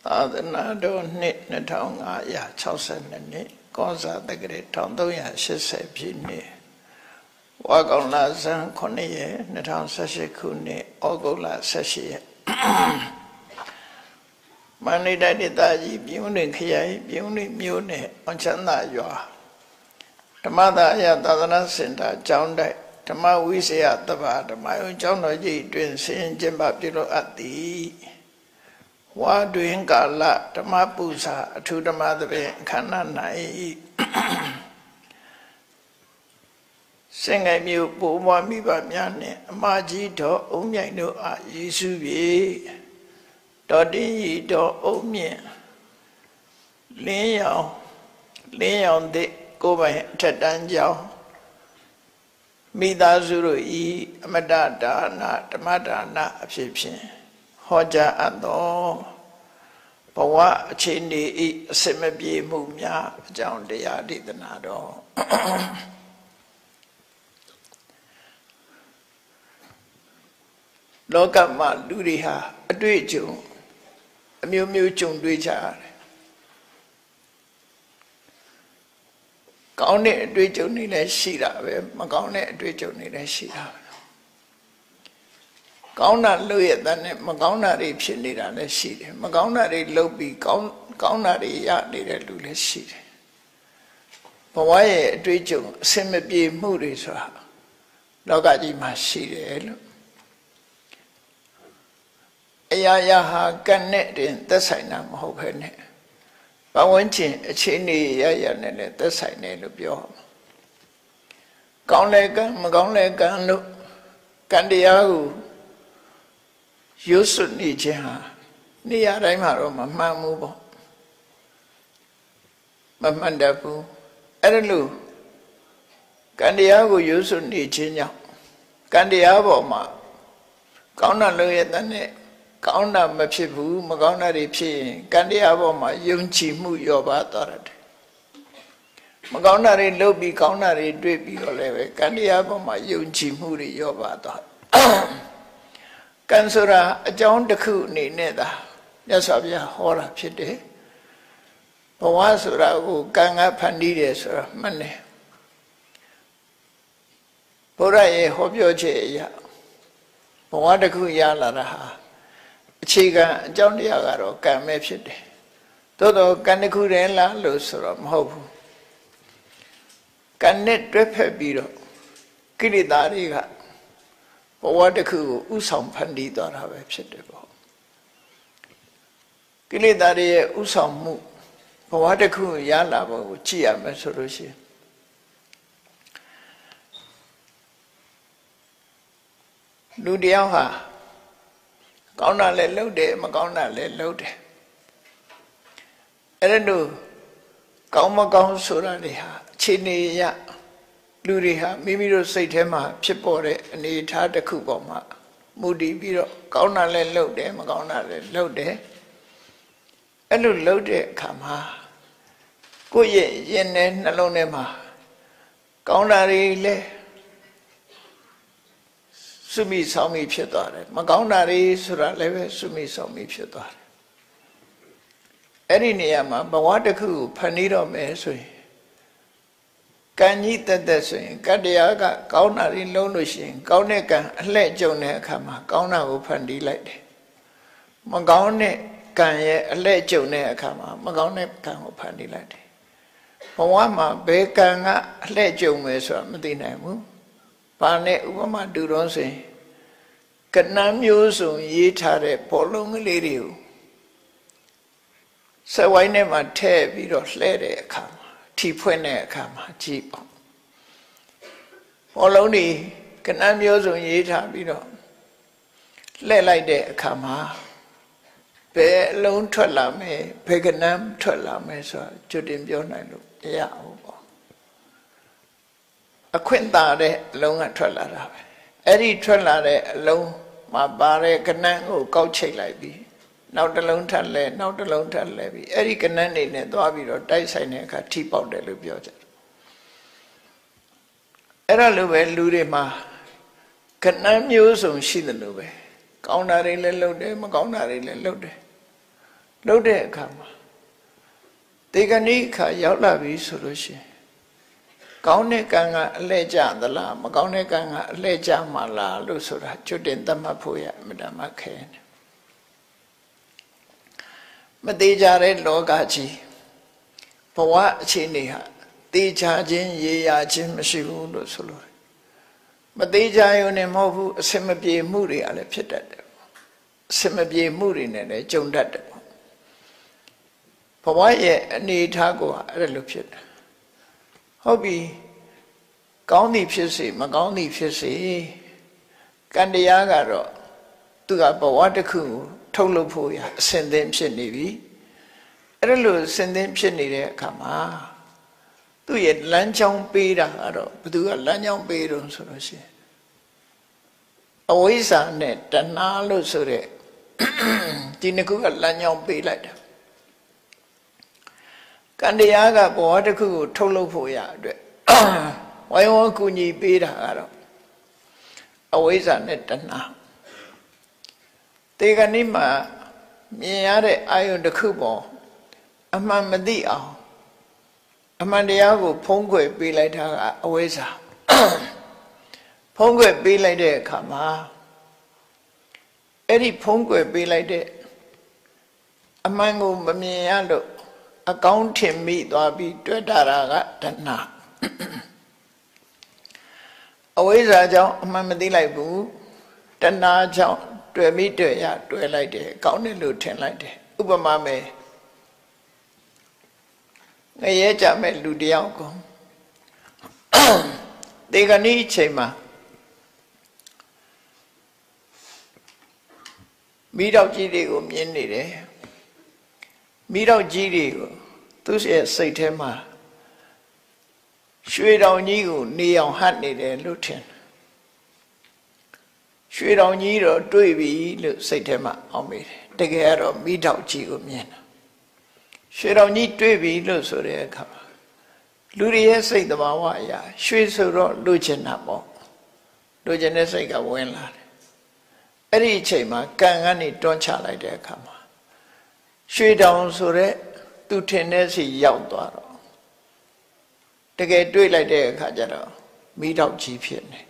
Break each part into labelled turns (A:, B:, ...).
A: သာသနာတော်နှစ်2562နှစ်ကောဇာတက္ကရာ1380ပြည့်နှစ်ဝါကောင်လဇန်9ရက်2018ခုနှစ်ဩဂုတ်လ18ရက်မန္တလေးတိုင်းဒေသကြီးပြည်ဦးလွင်ခရိုင်ပြည်ဦးလွင်မြို့နယ်အောင်ချမ်းသာရွာဓမ္မသာအယသာသနာစင်တာကျောင်းတိုက်ဓမ္မဝိဇ္ဇာတပ္ပဓမ္မယုံကျောင်းတော်ကြီးတွင်ဆင်ကျင်းပပြုလုပ်အပ်သည်ဝါတွင်ကာလဓမ္မပူဇာအထူးဓမ္မသဘင်ခန္ဓာ၌စင်ငယ်မျိုးပိုးမွားမိဘများနှင့်အမကြီးတော်အုံမြိုင်တို့အားယေရှု၍တော်တင်းဤတော်အုံမြင့်လင်းရောင်သည့်ကိုယ်ပိုင်အထက်တန်းကြောင်းမိသားစုတို့ဤအမတဒါနဓမ္မဒါနအဖြစ်ဖြင့်ဟောကြားအပ်သောဘဝအခြေအနေဤအစစ်မပြေမှုများအကြောင်းတရားဒေသနာတော်လောကမှာလူတွေဟာအတွေ့အကြုံအမျိုးမျိုးကြုံတွေ့ကြရတယ်ကောင်းတဲ့အတွေ့အကြုံတွေလည်းရှိတာပဲမကောင်းတဲ့အတွေ့အကြုံတွေလည်းရှိတာပဲကောင်းတာလုပ်ရတဲ့နဲ့မကောင်းတာတွေဖြစ်နေတာလည်းရှိတယ်မကောင်းတာတွေလုပ်ပြီးကောင်းတာတွေရနေတဲ့လူလည်းရှိတယ်ဘဝရဲ့အတွေ့အကြုံအစင်မပြေမှုတွေဆိုတာလောကကြီးမှာရှိတယ်လို့အရာရာဟာကံနဲ့တင်သက်ဆိုင်တာမဟုတ်ဘဲနဲ့ပဝန်းကျင်အခြေအနေရရနဲ့လည်းသက်ဆိုင်တယ်လို့ပြောကောင်းလဲကံမကောင်းလဲကံလို့ကံတရားကိုရွတ်စွနေခြင်းဟာနေရာတိုင်းမှာတော့မမှန်ဘူးပေါ့မမှန်တတ်ဘူးအဲ့ဒါလို့ကံတရားကိုရွတ်စွနေခြင်းကြောင့်ကံတရားပေါ်မှာကောင်းတာလုပ်ရတဲ့နဲ့ကောင်းတာမဖြစ်ဘူးမကောင်းတာတွေဖြစ်ရင်ကံတရားပေါ်မှာယုံကြည်မှုလျော့ပါသွားတယ်မကောင်းတာတွေလုပ်ပြီးကောင်းတာတွေတွေ့ပြီးတော့လည်းပဲကံတရားပေါ်မှာယုံကြည်မှုတွေလျော့ပါသွားကံဆိုတာအကြောင်းတစ်ခုအနေနဲ့သာမြတ်စွာဘုရားဟောတာဖြစ်တယ်ဘဝဆိုတာကိုကံကဖန်တီးတယ်ဆိုတာမှန်တယ်ဘုရားရဲ့ဟောပြောချက်အရဘဝတစ်ခုရလာတာဟာအခြေခံအကြောင်းတရားကတော့ကံပဲဖြစ်တယ်သို့တော့ကံတစ်ခုတည်းလားလို့ဆိုတော့မဟုတ်ဘူးကံနဲ့တွဲဖက်ပြီးတော့ကိလေသာတွေကဘဝတစ်ခုကိုဥဆောင်ဖန်တီးသွားတာပဲဖြစ်တယ်ပေါ့ကိလေသာတွေရဲ့ဥဆောင်မှုဘဝတစ်ခုရလာဖို့ကိုကြည့်ရမယ်ဆိုလို့ရှိရင်လူတယောက်ဟာကောင်းတာလည်းလုပ်တယ်မကောင်းတာလည်းလုပ်တယ်အဲ့ဒါလို့ကောင်းမကောင်းဆိုတာတွေဟာအခြေအနေရလူတွေဟာမိမိတို့စိတ်ထဲမှာဖြစ်ပေါ်တဲ့အနေအထားတစ်ခုပေါ်မှာမူတည်ပြီးတော့ကောင်းတာလည်းလုပ်တယ်မကောင်းတာလည်းလုပ်တယ်အဲ့လိုလုပ်တဲ့အခါမှာကိုယ့်ရဲ့ရင်ထဲနှလုံးထဲမှာကောင်းတာတွေလည်းစုမိဆောင်မိဖြစ်သွားတယ်မကောင်းတာတွေဆိုတာလည်းပဲစုမိဆောင်မိဖြစ်သွားတယ်အဲ့ဒီနေရာမှာဘဝတစ်ခုကိုဖန်တီးတော့မယ်ဆိုရင်ကံကြီးတက်ဆိုရင်ကတ္တရားကကောင်းတာတွေလုံးလို့ရှိရင်ကောင်းတဲ့ကံအလှဲ့ကြုံတဲ့အခါမှာကောင်းတာကိုဖန်တီးလိုက်တယ်မကောင်းတဲ့ကံရဲ့အလှဲ့ကြုံတဲ့အခါမှာမကောင်းတဲ့ကံကိုဖန်တီးလိုက်တယ်ဘဝမှာဘယ်ကံကအလှဲ့ကြုံမယ်ဆိုတာမသိနိုင်ဘူးဘာနဲ့ဥပမာတူတော့ဆိုရင်ကဏ္ဍမျိုးစုံရေးထားတဲ့ဘောလုံးကလေးတွေကိုစက်ဝိုင်းထဲမှာထည့်ပြီးတော့လှဲတဲ့အခါမှာထီဖွင့်တဲ့အခါမှာကြည့်ပေါ့ဘောလုံးတွေကဏ္ဍမျိုးစုံရေးထားပြီးတော့လှဲလိုက်တဲ့အခါမှာဘယ်အလုံးထွက်လာမယ်ဘယ်ကဏ္ဍထွက်လာမယ်ဆိုတာကြိုတင်ပြောနိုင်လို့မရဘူးပေါ့အခွင့်သာတဲ့အလုံးကထွက်လာတာပဲအဲ့ဒီထွက်လာတဲ့အလုံးမှာပါတဲ့ကဏ္ဍကိုကောက်ချိတ်လိုက်ပြီးနောက်တစ်လုံးထပ်လဲနောက်တစ်လုံးထပ်လဲပြီးအဲ့ဒီကဏ္ဍနေနဲ့သွားပြီးတော့တိုက်ဆိုင်တဲ့အခါထိပေါက်တယ်လို့ပြောကြတယ်အဲ့ဒါလိုပဲလူတွေမှာကဏ္ဍမျိုးစုံရှိတယ်လို့ပဲကောင်းတာတွေလည်းလုပ်တယ်မကောင်းတာတွေလည်းလုပ်တယ်လုပ်တဲ့အခါမှာတေဂဏိခါရောက်လာပြီဆိုလို့ရှိရင်ကောင်းတဲ့ကံကအလှည့်ကျသလားမကောင်းတဲ့ကံကအလှည့်ကျမှာလားလို့ဆိုတာကျွတ်တင်သတ်မှတ်ဖို့ရအမှန်တမ်းခဲတယ်မသေးကြတဲ့လောကကြီးဘဝအခြေအနေဟာသေချာခြင်းရေရာခြင်းမရှိဘူးလို့ဆိုလို့မသေးကြရုံနဲ့မဟုတ်ဘူးအစင်မပြေမှုတွေကလည်းဖြစ်တတ်တယ်အစင်မပြေမှုတွေနဲ့လည်းကြုံတတ်တယ်ဘဝရဲ့အနေအထားကိုအဲ့လိုဖြစ်တယ်ဟုတ်ပြီကောင်းသည်ဖြစ်စေမကောင်းသည်ဖြစ်စေကံတရားကတော့သူကဘဝတစ်ခုကိုထုတ်လုပ်ဖို့ရအစဉ်သင်ဖြစ်နေပြီအဲ့လိုအစဉ်သင်ဖြစ်နေတဲ့အခါမှာသူ့ရဲ့လမ်းကြောင်းပေးတာကတော့ဘသူကလမ်းကြောင်းပေးတော့ဆိုလို့ရှိရင်အဝိဇ္ဇာနဲ့တဏှာလို့ဆိုတဲ့ဒီနှစ်ခုကလမ်းကြောင်းပေးလိုက်တာကံတရားကဘဝတစ်ခုကိုထုတ်လုပ်ဖို့ရအတွက်ဝိုင်းဝန်းကူညီပေးတာကတော့အဝိဇ္ဇာနဲ့တဏှာတေဂဏိမှာမြင်ရတဲ့အာယုန်တစ်ခုပေါ်အမှန်မသိအောင်အမှန်တရားကိုဖုံးကွယ်ပေးလိုက်တာကအဝိဇ္ဇာဖုံးကွယ်ပေးလိုက်တဲ့အခါမှာအဲ့ဒီဖုံးကွယ်ပေးလိုက်တဲ့အမှန်ကိုမမြင်ရလို့အကောင်းထင်မိသွားပြီးတွေ့တာကတဏှာအဝိဇ္ဇာကြောင့်အမှန်မသိလိုက်ဘူးတဏှာကြောင့်တွေ့မိတွေ့ရတွေ့လိုက်တယ်ကောင်းတယ်လို့ထင်လိုက်တယ်ဥပမာမဲ့ငရဲကြမဲ့လူတယောက်ကိုတေဂဏိချိန်မှာမိတော့ကြီးတွေကိုမြင်နေတယ်မိတော့ကြီးတွေကိုသူ့ရဲ့စိတ်ထဲမှာရွှေတောင်ကြီးကိုနေအောင်ဟတ်နေတယ်လို့ထင်ရွှေတောင်ကြီးတော့တွေ့ပြီလို့စိတ်ထဲမှာအောက်မိတယ်တကယ်ကတော့မိတော့ကြီးကိုမြင်တာရွှေတောင်ကြီးတွေ့ပြီလို့ဆိုတဲ့အခါမှာလူတွေရဲ့စိတ်သဘာဝအရာရွှေဆိုတော့လူချင်တာပေါ့လူချင်တဲ့စိတ်ကဝင်လာတယ်အဲ့ဒီအချိန်မှာကံကနေတွန်းချလိုက်တဲ့အခါမှာရွှေတောင်ဆိုတဲ့သူထင်တဲ့စီရောက်သွားတော့တကယ်တွေ့လိုက်တဲ့အခါကျတော့မိတော့ကြီးဖြစ်နေ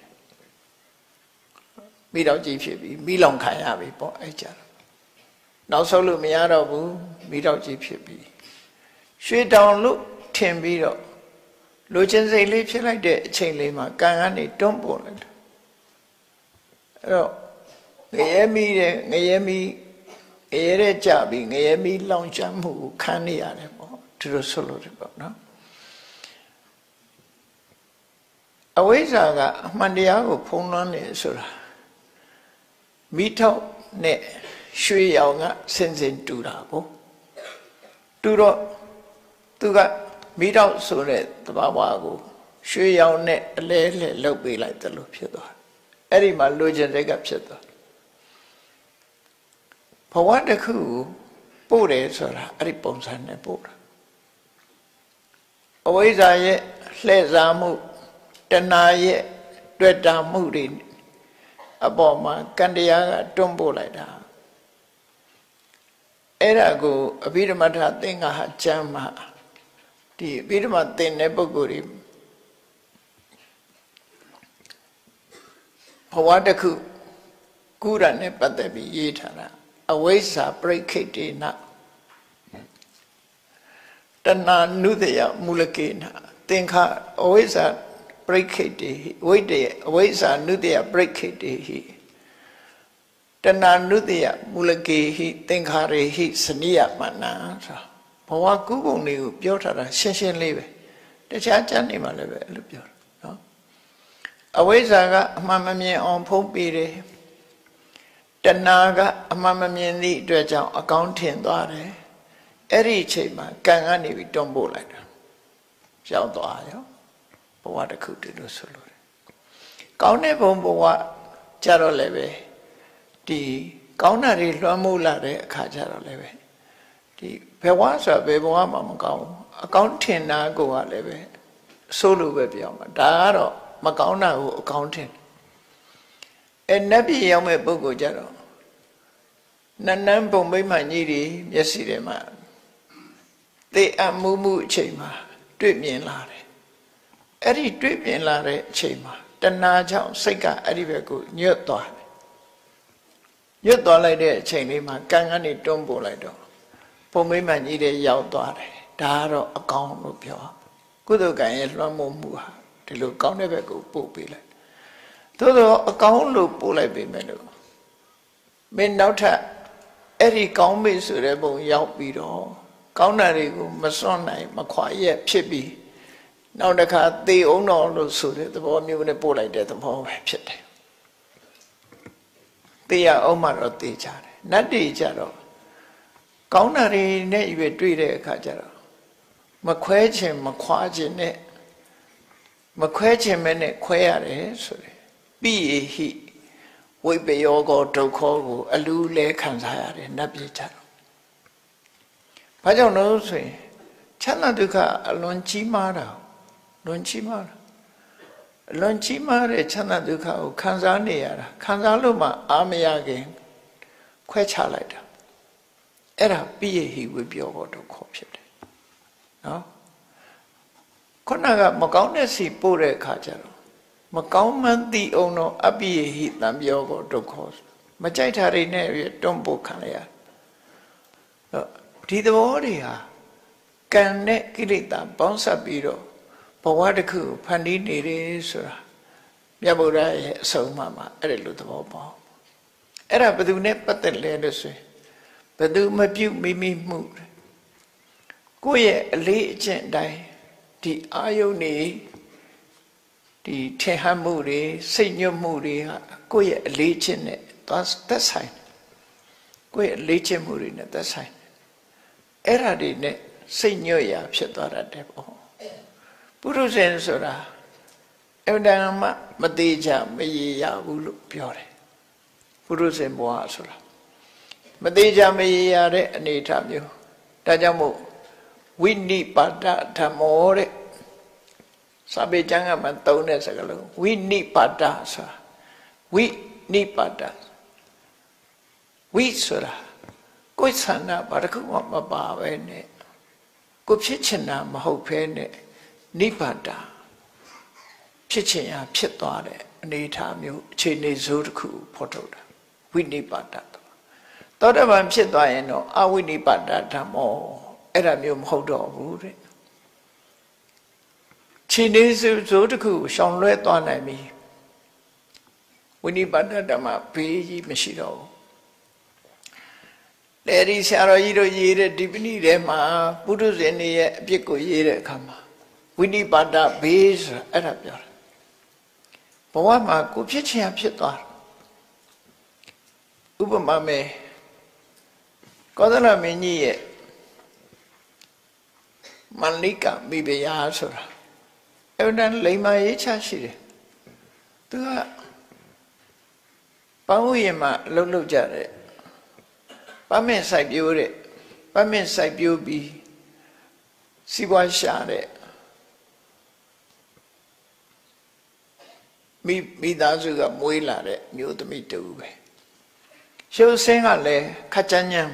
A: မိတော့ကြီးဖြစ်ပြီးမိလောင်ခံရပြီပေါ့အဲ့ကြတော့နောက်ဆုံးလို့မရတော့ဘူးမိတော့ကြီးဖြစ်ပြီးရွှေတောင်လို့ထင်ပြီးတော့လူချင်းစိတ်လေးဖြစ်လိုက်တဲ့အချိန်လေးမှာကံကနေတွန်းပေါ်လိုက်တယ်အဲ့တော့ငရဲမီးတဲ့ငရဲမီးငရဲတဲ့ကြပြီးငရဲမီးလောင်ကျွမ်းမှုကိုခံနေရတယ်ပေါ့သူတို့ဆိုလို့တယ်ပေါ့နော်အဝိဇ္ဇာကအမှန်တရားကိုဖုံးလွှမ်းနေဆိုတာမိထောက်နဲ့ရွှေရောင်ကစင်စင်တူတာကိုတူတော့သူကမိတော့ဆိုတဲ့သဘာဝကိုရွှေရောင်နဲ့အလဲလဲလှုပ်ပေးလိုက်တယ်လို့ဖြစ်သွားအဲ့ဒီမှာလူကျင်စိတ်ကဖြစ်သွားဘဝတစ်ခုပို့တယ်ဆိုတာအဲ့ဒီပုံစံနဲ့ပို့တာအဝိဇ္ဇာရဲ့လှည့်စားမှုတဏှာရဲ့တွေ့တာမှုတွေအပေါ်မှာကံတရားကတွန်းပို့လိုက်တာအဲ့ဒါကိုအဘိဓမ္မထသင်္ဃဟာကျမ်းမှာဒီအဘိဓမ္မသင်တဲ့ပုဂ္ဂိုလ်တွေဘဝတစ်ခုကုရနဲ့ပတ်သက်ပြီးရေးထားတာအဝိဇ္ဇာပရိခိတေနတဏှာနုတယမူလကေနသင်္ခအဝိဇ္ဇာပရိခိတေဟိဝိတ္တယအဝိဇ္ဇာနုတယပရိခိတေဟိတဏှာနုတယမူလကေဟိသင်္ခါရေဟိစနိယမနံဆိုဘဝကုပုံတွေကိုပြောထားတာရှင်းရှင်းလေးပဲတခြားကျမ်းတွေမှာလည်းပဲအဲ့လိုပြောတာနော်အဝိဇ္ဇာကအမှန်မမြင်အောင်ဖုံးပေးတယ်တဏှာကအမှန်မမြင်သည့်အတွက်ကြောင့်အကောင်းထင်သွားတယ်အဲ့ဒီအချိန်မှာကံကနေပြီးတွန်းပို့လိုက်တာရောက်သွားရောဘဝတစ်ခုတည်းလို့ဆိုလို့တယ်ကောင်းတဲ့ဘုံဘဝကြတော့လည်းပဲဒီကောင်းတာတွေလွှမ်းမိုးလာတဲ့အခါကြတော့လည်းပဲဒီဘဝဆိုတာဘယ်ဘဝမှမကောင်းဘူးအကောင်းထင်တာကိုကလည်းပဲဆိုးလို့ပဲပြောမှာဒါကတော့မကောင်းတာကိုအကောင်းထင်နတ်ပြည်ရောက်မဲ့ပုဂ္ဂိုလ်ကြတော့ Nan bông mấy mà nhỉ đi, nhất sĩ đấy mà. Thế ăn mu chạy mà, tuyệt miền là đấy. Ấy đi tuyệt miền là đấy chạy mà. Tân na cháu xây cả ấy đi về cụ nhớ tòa. Nhớ tòa lại đấy chạy đi mà, càng ăn đi trông bộ lại đó. Bông mấy mà nhỉ đấy giàu tòa đấy. Đã rồi con nó biểu. Cứ tôi cái này nó mua mua. Thì lúc con đấy về cụ bộ bị lại. Tôi đó con lúc bộ lại bị mẹ được. Mình nói thật. Ấy đi con bị sự đấy bông giàu bị đó. Con này thì cũng mà son này mà khoái dẹp chết bị. Nào đã khá tì ống nó rồi sự đấy. Tôi bảo mình bộ lại để tôi bảo về chết đấy. Tì à ông mà rồi tì chả đấy. Nát đi chả đó. Con này thì nè về truy đấy khá chả đó. Mà khỏe chừng mà khóa chừng nè. Mà khỏe chừng mà nè khỏe à đấy. Bí hì. Với bây giờ có trâu khó của alu lê khăn xa à đấy. Nắp gì chả đó. Phải chăng nó rồi. Chắc là được cả luận chí mà đâu. Luận chí mà đâu. Luận chí mà đấy chắc là được cả khăn xa này à. Khăn xa lúc mà ám ya kì. Khỏe trả lại đó. Ấy là bí hì với bây giờ có trâu khóဖြစ်đấy. Đó. Con nào mà có nè xì bố rẻ khá chả đó. Mà có mang tí ông nó áp bí hì làm bây giờ có trâu khó. Mà chạy thả đi nè trong bộ khá này à. Đó. Thì đó đi à. Càng nè kì lì ta bóng sắp bí đó. Bà hóa đực khử phán đi nè đi sửa ra. Nhà bố ra sầu mà. Ấy là lúc ta bảo bỏ. Ấy là bà tu nè bắt tên lên đó rồi. Bà tu mà biểu mì mù. Cô ye lý trên đây. Thì ai yêu này. Thì thế hạ mù đi. Xây nhớ mù đi. Cô ye lý trên này. Tất sai. Cô ye lý trên mù đi này. Tất sai. Ấy là đi này. Xây nhớ ya phía tòa ra đẹp. Bố rô sen sổ ra. Em đang mà tì chá mà yi ya bố lúc biểu đấy. Bố rô sen bố hạ sổ ra. Mà tì chá mà yi ya đấy. Anh ấy thảm yêu. Ta chá mù. Vinipada Dhammo đấy. Sao bây giờ mà tâu này sẽ là Vinipada sao? Vinipada. Vi sao là? Cô sản nào bà không mà bà về này. Cô phía chân nào mà hậu phê này. Nipada. Phía chân nào phía tòa đấy. Này tham yêu trên này dấu được phổ trâu đó. Vinipada. Đó là bà phía tòa này nó. A Vinipada Dhammo. Ấy làမျိုးမဟုတ်တော့ဘူးတဲ့ခြေနေစိုးတစ်ခုရှောင်လွဲသွားနိုင်ပြီဝိနိပါဒဓမ္မဘေးကြီးမရှိတော့ဘူးလေဒီဆရာတော်ကြီးတို့ရေးတဲ့ဒီပဏိထဲမှာပုထုဇဉ်တွေရဲ့အပြစ်ကိုရေးတဲ့အခါမှာဝိနိပါဒဘေးဆိုတာအဲ့ဒါပြောတာဘဝမှာကိုဖြစ်ချင်ဖြစ်သွားဥပမာမဲ့ကောသလမင်းကြီးရဲ့မန္လိကမိဖုရားဆိုတာအဲ့ဒါလိမ္မာရေးချရှိတယ်သူကပန်းဥယျာဉ်မှာလှုပ်ကြတဲ့ပန်းမင်းစိုက်ပျိုးတဲ့ပန်းမင်းစိုက်ပျိုးပြီးစီးပွားရှာတဲ့မိသားစုကမွေးလာတဲ့မျိုးသမီးတူပဲရှုပ်စင်းကလည်းခက်ချမ်းချမ်း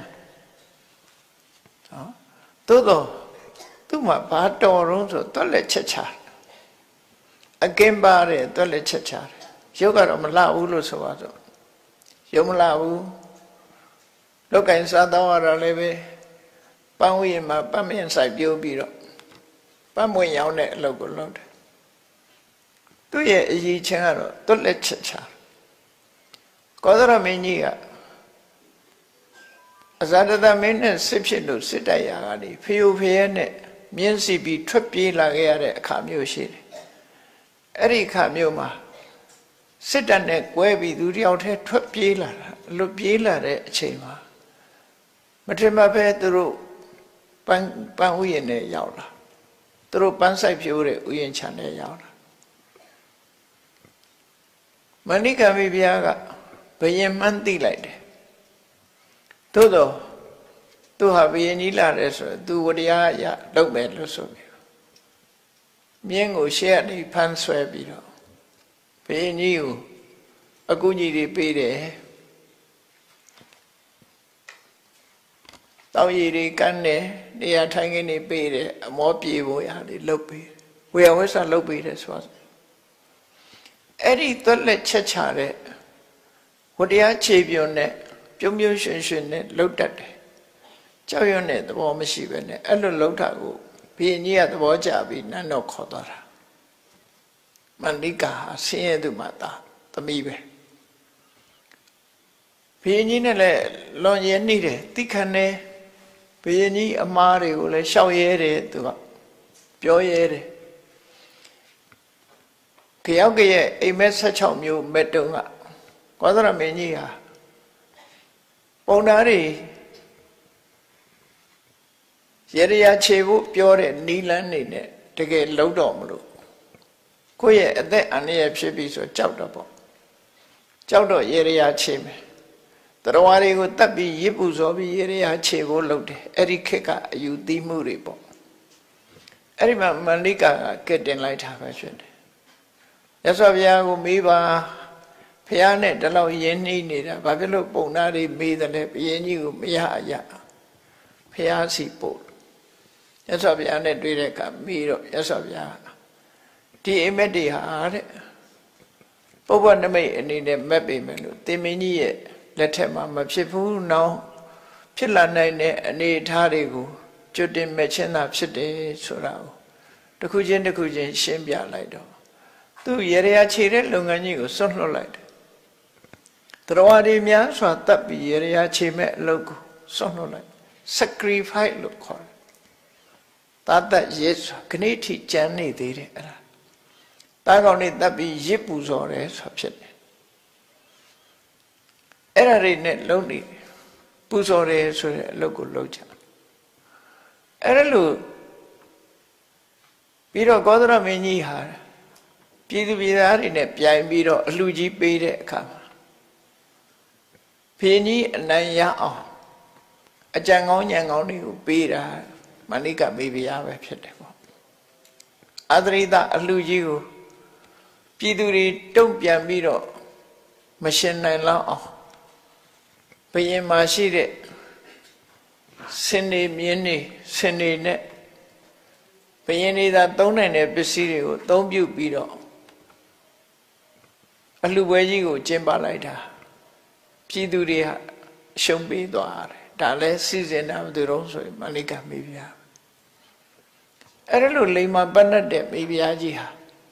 A: နော်သို့တော့သူ့မှာဘာတော်တော့ဆိုတော့လက်ချက်ချအကင်းပါတယ်တော့လက်ချက်ချရုပ်ကတော့မလှဘူးလို့ဆိုပါတော့ရုပ်မလှဘူးလောက်ကင်စားတော့ရတာလည်းပဲပန်းဝီမှာပတ်မင်းဆိုင်ပြိုးပြီးတော့ပတ်မွင့်ရောင်းတဲ့အလုပ်ကိုလုပ်တယ်သူ့ရဲ့အရေးချင်းကတော့တော့လက်ချက်ချကောသရမင်းကြီးကအဇာတသမင်းနဲ့စစ်ဖြစ်လို့စစ်တိုက်ရာကနေဖျို့ဖျဲနဲ့မြင်းစီပြီးထွက်ပြေးလာခဲ့ရတဲ့အခါမျိုးရှိတယ်အဲ့ဒီအခါမျိုးမှာစစ်တပ်နဲ့ကွဲပြီးသူတယောက်တည်းထွက်ပြေးလာတာလွတ်ပြေးလာတဲ့အချိန်မှာမထင်မှပဲသူတို့ပန်းဥယျာဉ်နဲ့ရောက်လာသူတို့ပန်းဆိုင်ဖြိုးတဲ့ဥယျာဉ်ခြံနဲ့ရောက်လာမဏိကမိဘုရားကဘယင်မှန်းသိလိုက်တယ်သို့တော့သူဟာဘယင်ကြီးလာတယ်ဆိုတော့သူဝတရားရလုပ်မယ်လို့ဆိုပြီးမြင်းကိုရှေ့ကနေဖမ်းဆွဲပြီးတော့ဘယင်ကြီးကိုအကူကြီးတွေပေးတယ်တောက်ရည်တွေကန်းတယ်နေရာထိုင်ခင်းတွေပေးတယ်အမောပြေဖို့ရလေလှုပ်ပေးဝေယဝိဆာလှုပ်ပေးတယ်ဆိုတော့အဲ့ဒီသွက်လက်ချက်ချတဲ့ဝတရားခြေပြုံနဲ့ပြုံးပြုံးရွှင်ရွှင်နဲ့လှုပ်တတ်တယ်ကြောက်ရွံ့တဲ့သဘောမရှိပဲနဲ့အဲ့လိုလှုပ်တာကိုဘုရင်ကြီးကသဘောကျပြီးနန်းတော်ခေါ်သွားတာမန္တိကာဟာဆင်းရဲသူမှသာသမီးပဲဘုရင်ကြီးနဲ့လည်းလွန်ရည်နှိတယ်တိခဏနဲ့ဘုရင်ကြီးအမားတွေကိုလည်းရှောက်ရဲတယ်သူကပြောရဲတယ်ကြောက်ကရဲ့အိမ်မက်16မျိုးမဲ့တုံးကကောသရမင်းကြီးဟာပုံသားတွေရေရရာခြေဖို့ပြောတဲ့နီလန်းနေနဲ့တကယ်လုံးတော့မလို့ကိုယ့်ရဲ့အသက်အန္တရာယ်ဖြစ်ပြီးဆိုကြောက်တော့ပေါ့ကြောက်တော့ရေရရာခြေမယ်တရားဝါတွေကိုတတ်ပြီးရစ်ပူစောပြီးရေရရာခြေဖို့လုပ်တယ်အဲ့ဒီခေတ်ကအယူသီးမှုတွေပေါ့အဲ့ဒီမှာမန္လိကာကကက်တင်လိုက်တာပဲဖြစ်တယ်ရသော်ဘုရားကိုမေးပါဘုရားနဲ့ဒီလောက်ရင်းနှီးနေတာဘာဖြစ်လို့ပုံနာတွေမေးတယ်လဲဘုရင်ကြီးကိုမရအရဘုရားစီပို့ရသော်ဘုရားနဲ့တွေ့တဲ့အခါမေးတော့ရသော်ဘုရားဒီအိမ်မက်တွေဟာတဲ့ပုဗ္ဗနမိတ်အနေနဲ့မက်ပေမယ်လို့သင်မင်းကြီးရဲ့လက်ထက်မှာမဖြစ်ဘူးနော်ဖြစ်လာနိုင်တဲ့အနေအထားတွေကိုကျွတ်တင်မဲ့ချင်းသာဖြစ်တယ်ဆိုတာကိုတစ်ခုချင်းတစ်ခုချင်းရှင်းပြလိုက်တော့သူရေရရာခြေတဲ့လုပ်ငန်းကြီးကိုစွန့်လွတ်လိုက်တယ်တရားဝါဒီများစွာတပ်ပြီးရေရရာခြေမဲ့အလုပ်ကိုစွန့်လွတ်လိုက် sacrifice လို့ခေါ်တယ်တာတရဲစွာခဏိထိကြမ်းနေသေးတယ်အဲ့ဒါတားကောင်နေတပ်ပြီးရစ်ပူစော်တယ်ဆိုဖြစ်တယ်အဲ့ဒါတွေနဲ့လုံးနေပူစော်တယ်ဆိုတဲ့အလုပ်ကိုလုပ်ကြအဲ့ဒါလို့ပြီးတော့ကောသရမင်းကြီးဟာပြည်သူပြည်သားတွေနဲ့ပြိုင်ပြီးတော့အလှကြီးပေးတဲ့အခါမှာဘုရင်ကြီးအနိုင်ရအောင်အကြံကောင်းဉာဏ်ကောင်းတွေကိုပေးတာမန္လိကမေဘုရားပဲဖြစ်တယ်ပေါ့အသရိတအလှကြီးကိုပြည်သူတွေတုံ့ပြန်ပြီးတော့မရှင်နိုင်လောက်အောင်ဘုရင်မှာရှိတဲ့စင်နေမြင်းနေစင်နေနဲ့ဘုရင်တွေသာသုံးနိုင်တဲ့ပစ္စည်းတွေကိုသုံးပြုပြီးတော့အလှပွဲကြီးကိုကျင်းပလိုက်တာပြည်သူတွေဟာရှုံးပေးသွားတယ်ဒါလည်းစီစဉ်တာဘယ်သူတော့ဆိုရင်မန္လိကမေဘုရားအဲ့ဒါလို့လိမ္မာပတ်တ်တဲ့မေဘုရားကြီးဟာ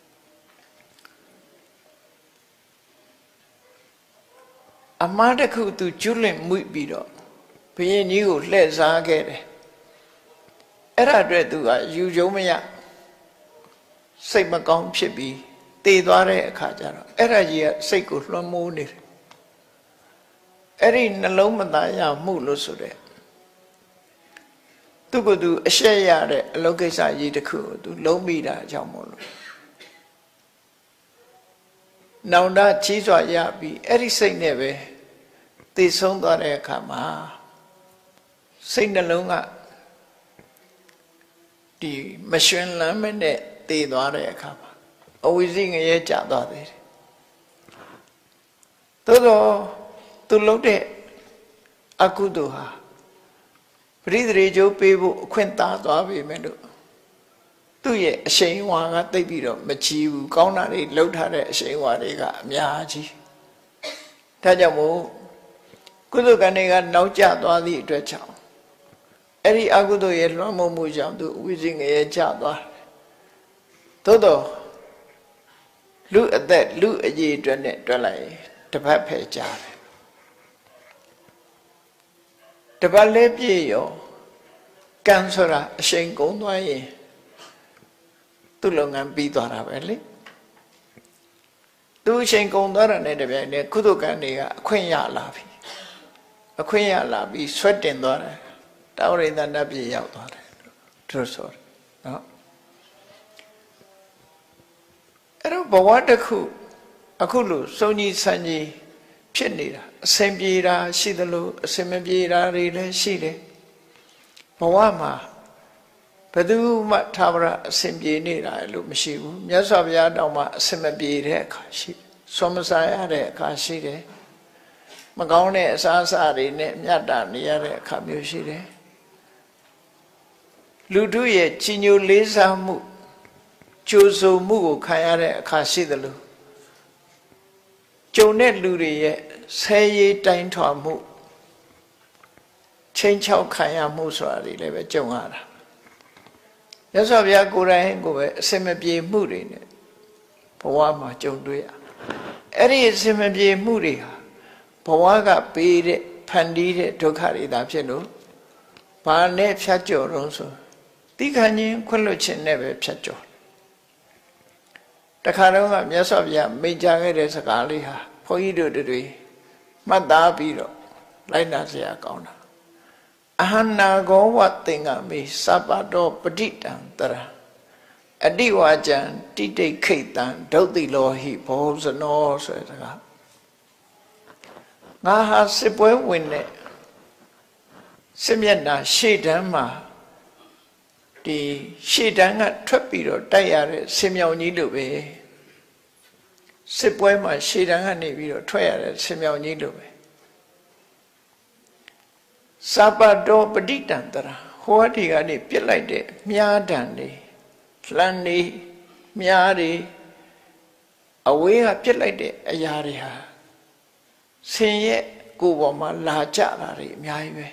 A: အမှားတစ်ခုသူကျွလွင့်မှုပြီးတော့ဘုရင်ကြီးကိုလှည့်စားခဲ့တယ်အဲ့ဒါအတွက်သူကယူကြုံမရစိတ်မကောင်းဖြစ်ပြီးတည်သွားတဲ့အခါကျတော့အဲ့ဒါကြီးကစိတ်ကိုလွှမ်းမိုးနေတယ်အဲ့ဒီနှလုံးမသားရမှုလို့ဆိုတဲ့သူကသူအရှက်ရတဲ့အလုပ်ကိစ္စကြီးတစ်ခုကိုသူလုံးမိတာအကြောင်းမို့လို့နောင်တကြီးစွာရပြီးအဲ့ဒီစိတ်နဲ့ပဲတည်ဆုံးသွားတဲ့အခါမှာစိတ်နှလုံးကဒီမရွှင်လန်းမနဲ့တည်သွားတဲ့အခါမှာအဝိဇ္ဇငရဲကျသွားသေးတယ်သို့တော့သူလုပ်တဲ့အကုသိုလ်ဟာပရိသေကျိုးပေးဖို့အခွင့်သာသွားပြီမဲ့လို့သူ့ရဲ့အရှိန်အဝါကတိတ်ပြီးတော့မကြည့်ဘူးကောင်းတာတွေလှုပ်ထားတဲ့အရှိန်အဝါတွေကအများကြီးဒါကြောင့်မို့ကုသိုလ်ကံတွေကနောက်ကျသွားသည့်အတွက်ကြောင့်အဲ့ဒီအကုသိုလ်ရဲ့လွှမ်းမိုးမှုကြောင့်သူဝိဇ္ဇငရဲကျသွားတယ်သို့တော့လူအသက်လူအရေးအတွက်နဲ့တွက်လိုက်ရင်တစ်ပတ်ဖယ်ကြတယ်တစ်ပတ်လေးပြည့်ရောကံဆိုတာအရှိန်ကုန်သွားရင်သူ့လုပ်ငန်းပြီးသွားတာပဲလေသူအရှိန်ကုန်သွားတာနဲ့တပြိုင်နက်ကုသိုလ်ကံတွေကအခွင့်ရလာပြီအခွင့်ရလာပြီးဆွတ်တင်သွားတယ်တောရိန္ဒနတ်ပြည်ရောက်သွားတယ်သူဆိုတယ်နော်အဲ့တော့ဘဝတစ်ခုအခုလို့စုံကြီးဆန်းကြီးဖြစ်နေတာအစဉ်ပြေတာရှိသလိုအစဉ်မပြေတာတွေလည်းရှိတယ်ဘဝမှာဘယ်သူမှသာဝရအစဉ်ပြေနေတာလို့မရှိဘူးမြတ်စွာဘုရားတောင်မှအစဉ်မပြေတဲ့အခါရှိတယ်ဆွမ်းမစားရတဲ့အခါရှိတယ်မကောင်းတဲ့အစားအစာတွေနဲ့မြတ်တာနေရတဲ့အခါမျိုးရှိတယ်လူတို့ရဲ့ကြီးညိုလေးစားမှုကြိုးဆိုမှုကိုခံရတဲ့အခါရှိသလိုကြုံတဲ့လူတွေရဲ့ဆဲရေးတိုင်းထွာမှုချင်းချောက်ခံရမှုဆိုတာတွေလည်းပဲကြုံရတာမြတ်စွာဘုရားကိုယ်တိုင်ကိုပဲအစင်မပြေမှုတွေနဲ့ဘဝမှာကြုံတွေ့ရအဲ့ဒီအစင်မပြေမှုတွေဟာဘဝကပေးတဲ့ဖန်တီးတဲ့ဒုက္ခတွေသာဖြစ်လို့ဘာနဲ့ဖြတ်ကျော်တော့ဆိုတိခဏ်ချင်းခွင့်လွှတ်ခြင်းနဲ့ပဲဖြတ်ကျော်တခါတော့ကမြတ်စွာဘုရားမိန့်ကြားခဲ့တဲ့စကားလေးဟာဘုန်းကြီးတို့တွေမှတ်သားပြီးတော့လိုက်နာစရာကောင်းတာအဟနာကောဝသင်္ကမေစပတောပဋိတံတရအတိဝါကျံတိတိခိတံဒုတ်တိလောဟိဘောဇနောဆိုတဲ့စကားငါဟာစစ်ပွဲဝင်တဲ့စစ်မျက်နှာရှေ့တန်းမှာဒီရှေ့တန်းကထွက်ပြီးတော့တိုက်ရတဲ့ဆင်မြောင်ကြီးလိုပဲစစ်ပွဲမှာရှေ့တန်းကနေပြီးတော့ထွက်ရတဲ့ဆင်မြောင်ကြီးလိုပဲစပတောပဋိတံတရာဟောဒီကနေပြစ်လိုက်တဲ့မြားတံတွေလှမ်းနေမြားတွေအဝေးကပြစ်လိုက်တဲ့အရာတွေဟာဆင်ရဲ့ကိုယ်ပေါ်မှာလာကြတာတွေအများကြီးပဲ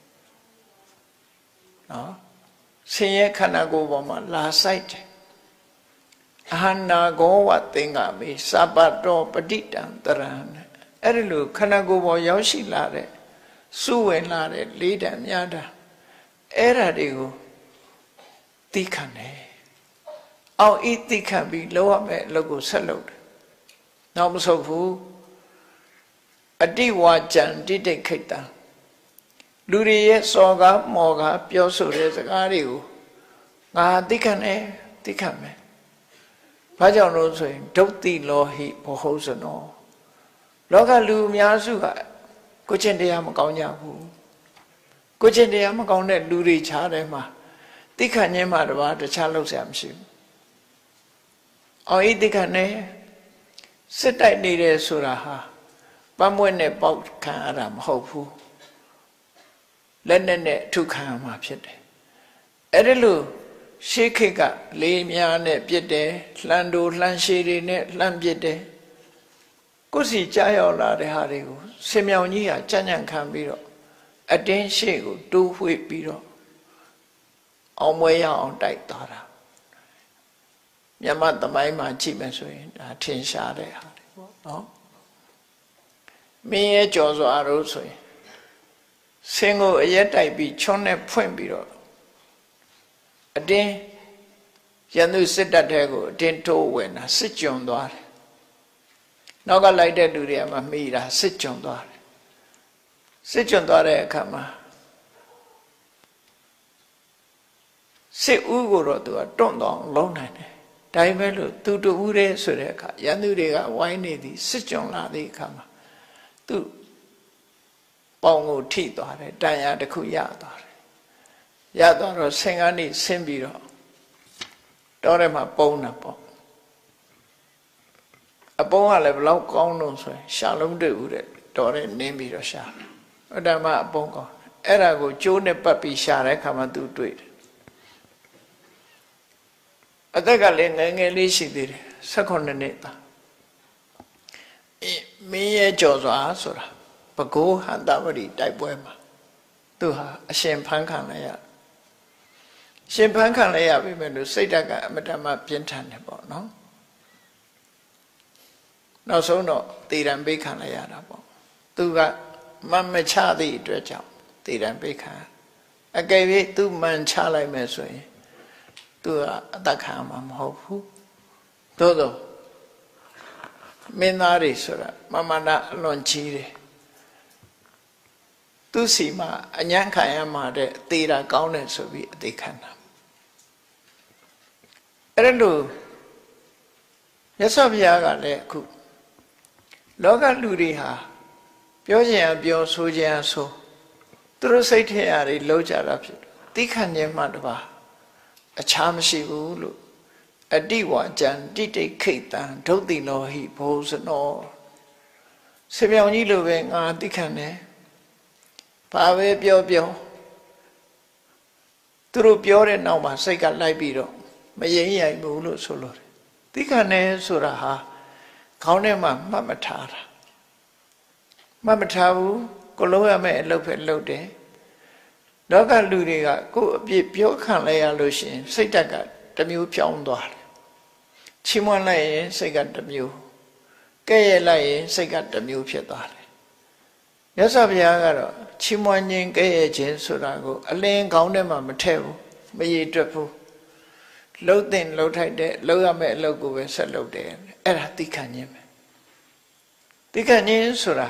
A: နော်ဆင်းရဲခန္ဓာကိုယ်ပေါ်မှာလာဆိုင်တယ်အဟနာကောဝသင်္ကမေစပတောပဋိတံတရံအဲ့ဒီလိုခန္ဓာကိုယ်ပေါ်ရောက်ရှိလာတဲ့စုဝင်လာတဲ့လေးတံမြားတံအဲ့ဓာတွေကိုသိခံတယ်အောင်ဤသိခံပြီးလောက်ရမယ်အလုပ်ကိုဆက်လုပ်တယ်နောက်မဆုတ်ဘူးအတိဝါကျံတိတိခိတံလူတွေရဲ့စော်ကားမော်ကားပြောဆိုတဲ့စကားတွေကိုငါသိခံတယ်သိခံမယ်ဘာကြောင့်လို့ဆိုရင်ဒုတ်တိလောဟိဘောဇနောလောကလူအများစုကကိုချင်းတရားမကောင်းကြဘူးကိုချင်းတရားမကောင်းတဲ့လူတွေခြားတယ်မှာသိခံခြင်းမှတပါးတခြားလုပ်စရာမရှိဘူးအော်ဤသိခံတယ်စစ်တိုက်နေတယ်ဆိုတာဟာပတ်မွဲ့နဲ့ပေါက်ခံရတာမဟုတ်ဘူးလက်နဲ့ထုခံရမှာဖြစ်တယ်အဲ့ဒီလိုရှေးခေတ်ကလေးများနဲ့ပြစ်တယ်လှန်တို့လှန်ရှည်တွေနဲ့လှန်ပြစ်တယ်ကိုယ်စီကြားရောက်လာတဲ့ဟာတွေကိုဆင်မြောင်ကြီးဟာကြံ့ကြံ့ခံပြီးတော့အတင်းရှေ့ကိုတိုးဝှေ့ပြီးတော့အောင်မွေးရအောင်တိုက်သွားတာမြတ်သမိုင်းမှာကြည့်မယ်ဆိုရင်ဒါထင်ရှားတဲ့ဟာတွေပေါ့နော်မင်းရဲ့ကြော်စွာတို့ဆိုရင်ဆင်းကိုအရက်တိုက်ပြီးချွန်းနဲ့ဖွင့်ပြီးတော့အတင်းရန်သူစစ်တပ်ထဲကိုအတင်းထိုးဝင်တာစစ်ကြုံသွားတယ်နောက်ကလိုက်တဲ့လူတွေကမှမိတာစစ်ကြုံသွားတယ်စစ်ကြုံသွားတဲ့အခါမှာစစ်ဦးကိုတော့သူကတွန့်တော့လုံးနိုင်တယ်ဒါပေမဲ့လို့သူတူဦးတဲ့ဆိုတဲ့အခါရန်သူတွေကဝိုင်းနေသည်စစ်ကြုံလာတဲ့အခါမှာသူပေါင်ကိုထိသွားတယ်တန်ရာတစ်ခုရသွားတယ်ရသွားတော့ဆင်ကနေဆင်းပြီးတော့တောထဲမှာပုံတာပေါ့အပုံးကလည်းဘလောက်ကောင်းလို့ဆိုရင်ရှာလုံးတွေ့ဦးတဲ့တောထဲနင်းပြီးတော့ရှာဟိုတမအပုံးကောင်းအဲ့ဒါကိုကျိုးနဲ့ပတ်ပြီးရှာတဲ့ခါမှသူတွေ့တယ်အသက်ကလည်းငယ်ငယ်လေးရှိသေးတယ်18နှစ်သားမင်းရဲ့ကြော်စွာဆိုတာဘဂိုးဟန္တဝရီတိုက်ပွဲမှာသူဟာအရှင်ဖန်ခံလိုက်ရရှင်ဖန်ခံလိုက်ရပြီမဲ့လို့စိတ်ဓာတ်ကအမတမပြင်းထန်တယ်ပေါ့နော်နောက်ဆုံးတော့တေရန်ပိတ်ခံလိုက်ရတာပေါ့သူကမချသည့်အတွက်ကြောင့်တေရန်ပိတ်ခံအကယ်၍သူမှန်ချလိုက်မယ်ဆိုရင်သူကအသက်ခံမှာမဟုတ်ဘူးသို့သောမင်းသားတွေဆိုတာမမနာအလွန်ကြီးတယ်သူစီမှာအညံ့ခံရမှာတဲ့သေတာကောင်းတယ်ဆိုပြီးအသေးခံတာအဲ့လိုမြတ်စွာဘုရားကလည်းအခုလောကလူတွေဟာပြောချင်ပြောဆိုချင်ဆိုသူတို့စိတ်ထဲအရာတွေလုံးကြတာဖြစ်သိခံခြင်းမှတပါအခြားမရှိဘူးလို့အတိဝါကျံတိတိခိတံဒုတ်တိလောဟိဘောဇနောဆေမြောင်ကြီးလိုပဲငါသိခံတယ်ဘာပဲပြောသူတို့ပြောတဲ့နောက်မှာစိတ်ကလိုက်ပြီးတော့မရင်ရိုင်ဘူးလို့ဆိုလို့သီခဏနဲ့ဆိုတာဟာခေါင်းထဲမှာမှတ်မထားတာမှတ်မထားဘူးကိုလုံးရမယ့်အလုပ်ပဲလုပ်တယ်လောကလူတွေကကိုယ်အပြစ်ပြောခံလိုက်ရလို့ရှိရင်စိတ်ဓာတ်ကတစ်မျိုးပြောင်းသွားတယ်ချီးမွမ်းလိုက်ရင်စိတ်ကတစ်မျိုးကဲ့ရဲ့လိုက်ရင်စိတ်ကတစ်မျိုးဖြစ်သွားတယ်မြတ်စွာဘုရားကတော့ချီးမွမ်းခြင်းကဲ့ရဲ့ခြင်းဆိုတာကိုအလင်းခေါင်းထဲမှာမထည့်ဘူးမရည်တွက်ဘူးလှုပ်တဲ့လှုပ်ထိုက်တဲ့လှုပ်ရမယ့်အလုပ်ကိုပဲဆက်လုပ်တယ်အဲ့ဒါသိခံခြင်းပဲသိခံခြင်းဆိုတာ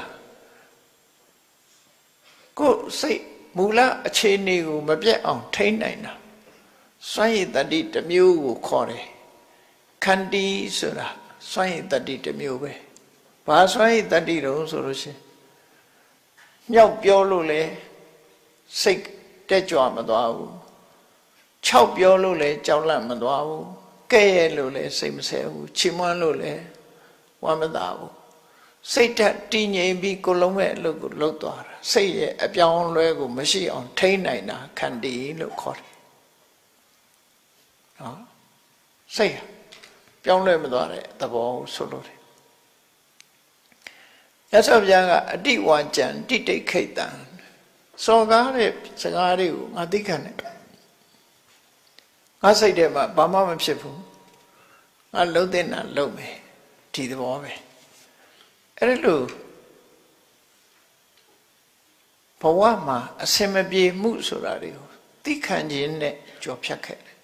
A: ကိုယ်စိတ်မူလအခြေအနေကိုမပြတ်အောင်ထိန်းနိုင်တာစွန့်ရည်တတ္တိတစ်မျိုးကိုခေါ်တယ်ခန္တီဆိုတာစွန့်ရည်တတ္တိတစ်မျိုးပဲဘာစွန့်ရည်တတ္တိတုံးဆိုလို့ရှိရင်မြောက်ပြောလို့လေစိတ်တက်ကြွမသွားဘူး6ပြောလို့လေကြောက်လန့်မသွားဘူးကဲ့ရဲ့လို့လေစိတ်မဆဲဘူးချီးမွမ်းလို့လေဝမ်းမသာဘူးစိတ်ဓာတ်တည်ငြိမ်ပြီးကိုယ်လုံးမဲ့အလုပ်ကိုလုပ်သွားတာစိတ်ရဲ့အပြောင်းလဲကိုမရှိအောင်ထိန်းနိုင်တာခန္တီလို့ခေါ်တယ်နော်စိတ်ပြောင်းလဲမသွားတဲ့သဘောဆိုလို့တယ်ရသော်ဗျာကအတိဝါကြံတိတိတ်ခိတ်တံစော်ကားတဲ့စကားတွေကိုငါသိခံတယ်ငါစိတ်ထဲမှာဘာမှမဖြစ်ဘူးငါလုံးတဲ့နာလုံးမယ်ဒီသဘောပဲအဲ့လိုဘဝမှာအစင်မပြေမှုဆိုတာတွေကိုသိခံခြင်းနဲ့ကြော်ဖြတ်ခဲ့တယ်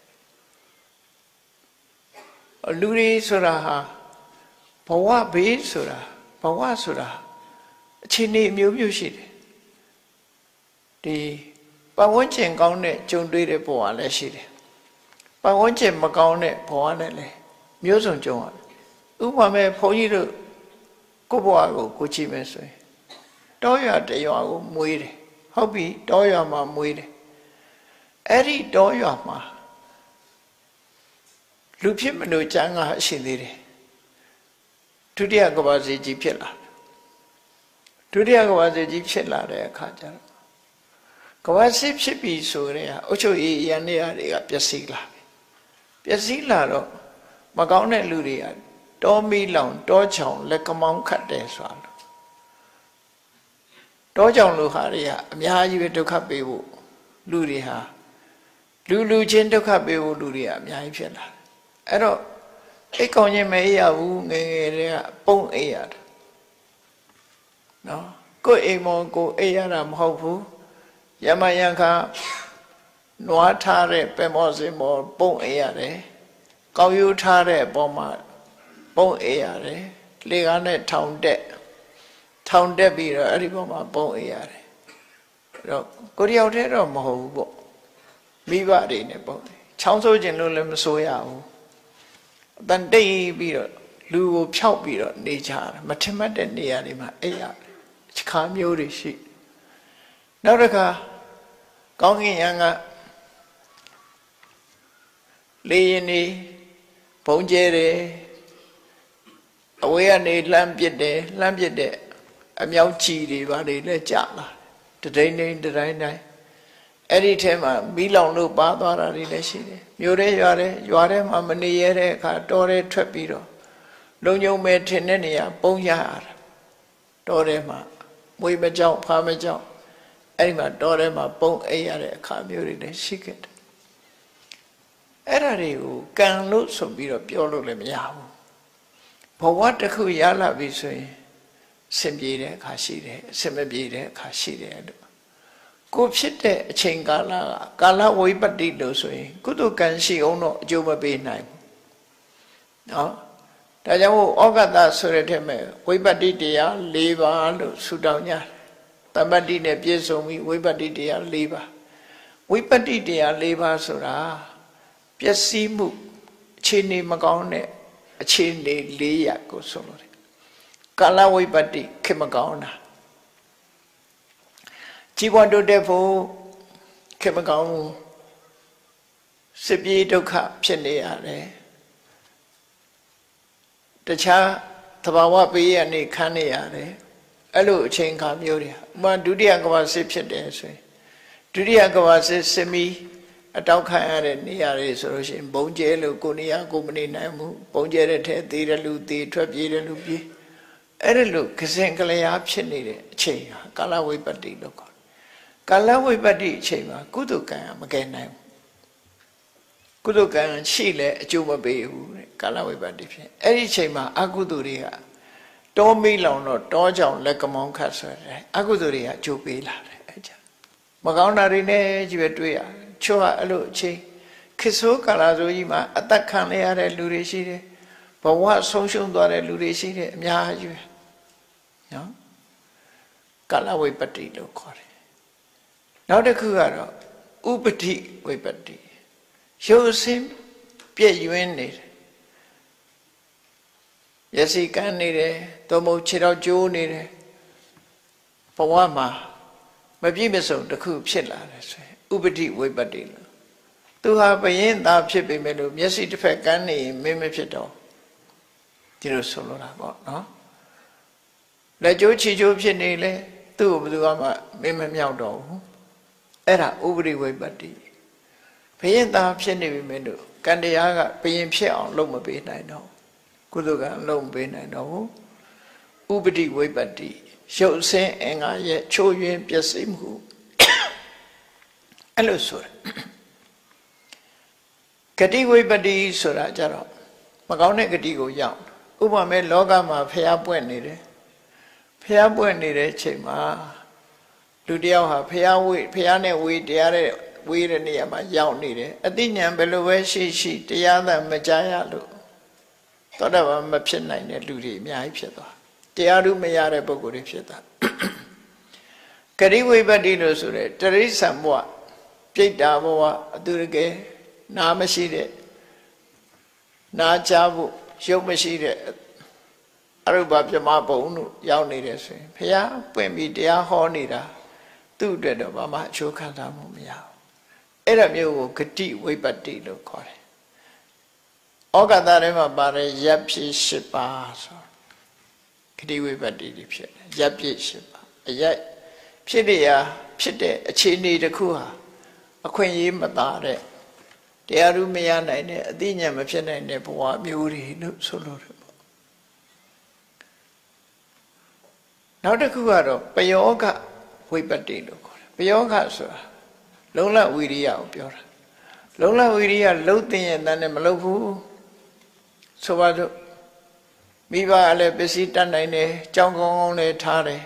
A: လူတွေဆိုတာဟာဘဝဘေးဆိုတာဘဝဆိုတာအခြေအနေအမျိုးမျိုးရှိတယ်ဒီပတ်ဝန်းကျင်ကောင်းတဲ့ကြုံတွေ့တဲ့ဘဝလည်းရှိတယ်ပတ်ဝန်းကျင်မကောင်းတဲ့ဘဝနဲ့လည်းမျိုးစုံကြုံရတယ်ဥပမာဘုန်းကြီးတို့ကိုယ့်ဘဝကိုကြည့်မယ်ဆိုရင်တောရွာတရွာကိုမွေးတယ်ဟုတ်ပြီတောရွာမှာမွေးတယ်အဲ့ဒီတောရွာမှာလူဖြစ်မလို့ကျမ်းကရှိသေးတယ်ဒုတိယကမ္ဘာစစ်ကြီးဖြစ်လာဒုတိယကမ္ဘာစစ်ကြီးဖြစ်လာတဲ့အခါကျတော့ကမ္ဘာစစ်ဖြစ်ပြီဆိုတဲ့အုတ်ချုပ်ရေးရန်တွေကပျက်စီးလာပျက်စီးလာတော့မကောင်းတဲ့လူတွေကတောမီလောင်တောချောင်လက်ကမောင်းခတ်တယ်ဆိုတာတောချောင်လူဟာတွေကအများကြီးပဲဒုက္ခပေးဖို့လူတွေဟာလူချင်းဒုက္ခပေးဖို့လူတွေကအများကြီးဖြစ်လာတယ်အဲ့တော့အိတ်ကောင်းခြင်းမအေးရဘူးငယ်ငယ်တွေကပုံအေးရတယ်နော်ကိုယ်အိမ်မောကိုအေးရတာမဟုတ်ဘူးယမယံခါနွားထားတဲ့ပဲမောစင်မောပုံအေးရတယ်ကောက်ယူထားတဲ့အပေါ်မှာပုံအေးရတယ်လေကားနဲ့ထောင်တက်ပြီးတော့အဲ့ဒီပေါ်မှာပုံအေးရတယ်အဲ့တော့ကိုယ်တယောက်တည်းတော့မဟုတ်ဘူးပေါ့မိဘတွေနဲ့ပုံချောင်းဆိုးခြင်းလို့လည်းမဆိုရဘူးအတန်တိတ်ပြီးတော့လူကိုဖျောက်ပြီးတော့နေကြတယ်မထင်မှတ်တဲ့နေရာတွေမှာအိပ်ရတယ်ခါမျိုးတွေရှိနောက်တစ်ခါကောင်းကင်ယံကလေရင်နေဘုံကျဲတယ်အဝေးကနေလှမ်းပစ်တဲ့အမြောက်ကြီးတွေဘာတွေလဲကြာလာတတိုင်းတိုင်းအဲ့ဒီထဲမှာမီးလောင်လို့ပါသွားတာတွေလည်းရှိတယ်မြို့ထဲရွာထဲမှာမနေရတဲ့အခါတောထဲထွက်ပြီးတော့လုံညုံမဲ့ထင်တဲ့နေရာပုံရရတာတောထဲမှာမွေးမကြောက်ဖားမကြောက်အဲ့ဒီမှာတောထဲမှာပုံအိပ်ရတဲ့အခါမျိုးတွေလည်းရှိခဲ့တယ်အဲ့ဒါတွေကိုကံလို့ဆိုပြီးတော့ပြောလို့လည်းမရဘူးဘဝတစ်ခုရလာပြီဆိုရင်အဆင်ပြေတဲ့အခါရှိတယ်အဆင်မပြေတဲ့အခါရှိတယ်လို့ကိုဖြစ်တဲ့အချိန်ကာလကကာလဝိပတ္တိလို့ဆိုရင်ကုသိုလ်ကံရှိအောင်တော့အကျိုးမပေးနိုင်ဘူးနော်ဒါကြောင့်မို့ဩဃတဆိုတဲ့ထဲမှာဝိပတ္တိတရား၄ပါးလို့ဆုတောင်းကြတယ်တမ္ပတ္တိနဲ့ပြည့်စုံပြီးဝိပတ္တိတရား၄ပါးဝိပတ္တိတရား၄ပါးဆိုတာပျက်စီးမှုအခြေအနေမကောင်းတဲ့အခြေအနေ၄ရပ်ကိုဆိုလို့တယ်ကာလဝိပတ္တိခေမကောင်းတာជីវွန်တိုးတက်ဖို့ခေမကောင်းစစ်ပြေးဒုက္ခဖြစ်နေရတယ်တခြားသဘာဝပေးရနေခံနေရတယ်အဲ့လိုအချိန်ခါမျိုးတွေဥပမာဒုတိယကမ္ဘာစစ်ဖြစ်တယ်ဆိုရင်ဒုတိယကမ္ဘာစစ်စစ်မီအတောက်ခံရတဲ့နေရာတွေဆိုလို့ရှိရင်ဘုံကျဲလို့ကိုနေရာကိုမနေနိုင်ဘူးဘုံကျဲတဲ့ထဲသေးတယ်လူသေးထွက်ပြေးတယ်လူပြေးအဲ့ဒါလို့ကစင်ကလျာဖြစ်နေတဲ့အချိန်ဟာကာလဝိပတ္တိလို့ခေါ်တယ်ကာလဝိပတ္တိအချိန်မှာကုသိုလ်ကံမကယ်နိုင်ဘူးကုသိုလ်ကံရှိလဲအကျိုးမပေးဘူးတဲ့ကာလဝိပတ္တိဖြစ်အဲ့ဒီအချိန်မှာအကုသိုလ်တွေကတောမိလောင်တော့တောကြောင်လက်ကမောင်းခတ်ဆိုတဲ့အကုသိုလ်တွေကအကျိုးပေးလာတယ်အဲ့ကြမကောင်းတာတွေနဲ့ကြီးပဲတွေ့ရချို့ကအဲ့လိုအချိန်ခေဆိုးကာလဆိုကြီးမှာအသက်ခံရတဲ့လူတွေရှိတယ်ဘဝဆုံးရှုံးသွားတဲ့လူတွေရှိတယ်အများကြီးပဲနော်ကာလဝိပတ္တိလို့ခေါ်တယ်နောက်တစ်ခုကတော့ဥပတိဝိပတ္တိရုပ်ဆင်းပြည့်ယွင်းနေတယ်မျက်စိကန်းနေတယ်သို့မဟုတ်ခြေထောက်ကျိုးနေတယ်ဘဝမှာမပြည့်မစုံတစ်ခုဖြစ်လာတယ်ဆိုရင်ဥပတိဝိပတ္တိလို့သူဟာဘယင်းသားဖြစ်ပေမဲ့လို့မျက်စိတစ်ဖက်ကန်းနေရင်မင်းမဖြစ်တော့ဒီလိုဆိုလိုတာပေါ့နော်လက်ကျိုးခြေကျိုးဖြစ်နေလေသူ့ကိုဘယ်သူမှမင်းမမြောက်တော့ဘူးအဲ့ဒါဥပတိဝိပတ္တိဘယင်းသားဖြစ်နေပေမဲ့လို့ကံတရားကဘယင်းဖြစ်အောင်လုပ်မပေးနိုင်တော့ကုသိုလ်ကံလုပ်မပေးနိုင်တော့ဘူးဥပတိဝိပတ္တိရုပ်ဆင်းအင်္ဂါရဲ့ချိုးယွင်းပျက်စီးမှုအဲ့လိုဆိုတယ်ဂတိဝိပတ္တိဆိုတာကြတော့မကောင်းတဲ့ဂတိကိုရောက်ဥပမာလောကမှာဖျားပွက်နေတယ်ဖျားပွက်နေတဲ့အချိန်မှာလူတယောက်ဟာဖျားနဲ့ဝေးတရားတဲ့ဝေးတဲ့နေရာမှာရောက်နေတယ်အသိဉာဏ်ဘယ်လိုပဲရှိတရားသာမကြားရလို့သောတာပန်မဖြစ်နိုင်တဲ့လူတွေအများကြီးဖြစ်သွားတရားဓုမရတဲ့ပုဂ္ဂိုလ်တွေဖြစ်သွားဂတိဝိပတ္တိလို့ဆိုတဲ့တရိစ္ဆာန်ဘဝပြိတ္တာဘဝအတူတကယ်နာမရှိတဲ့နာချဖို့ရုပ်မရှိတဲ့အရုပပြမဘုံတို့ရောက်နေတယ်ဆိုရင်ဘုရားပွင့်ပြီးတရားဟောနေတာသူ့အတွက်တော့ဘာမှအချိုးခံစားမှုမရဘူးအဲ့ဒါမျိုးကိုဂတိဝိပတ္တိလို့ခေါ်တယ်ဩဃတာထဲမှာပါတယ်ရပ်ဖြစ်၈ပါးဆိုဂတိဝိပတ္တိဖြစ်တယ်ရပ်ဖြစ်၈ပါးအရပ်ဖြစ်တဲ့အခြေအနေတစ်ခုဟာအခွင့်အရေးမသာတဲ့တရားဓုမရနိုင်တဲ့အသိဉာဏ်မဖြစ်နိုင်တဲ့ဘဝမျိုးတွေလို့ဆိုလို့တယ်ပေါ့နောက်တစ်ခုကတော့ပယောဂဝိပတ္တိလို့ခေါ်တယ်ပယောဂဆိုတာလုံလဝိရိယကိုပြောတာလုံလဝိရိယလှုပ်တဲ့ရဲ့တန်းနဲ့မလှုပ်ဘူးဆိုပါတော့မိဘလည်းပစ္စည်းတတ်နိုင်တယ်ကြောင်းကောင်းကောင်းလည်းထားတယ်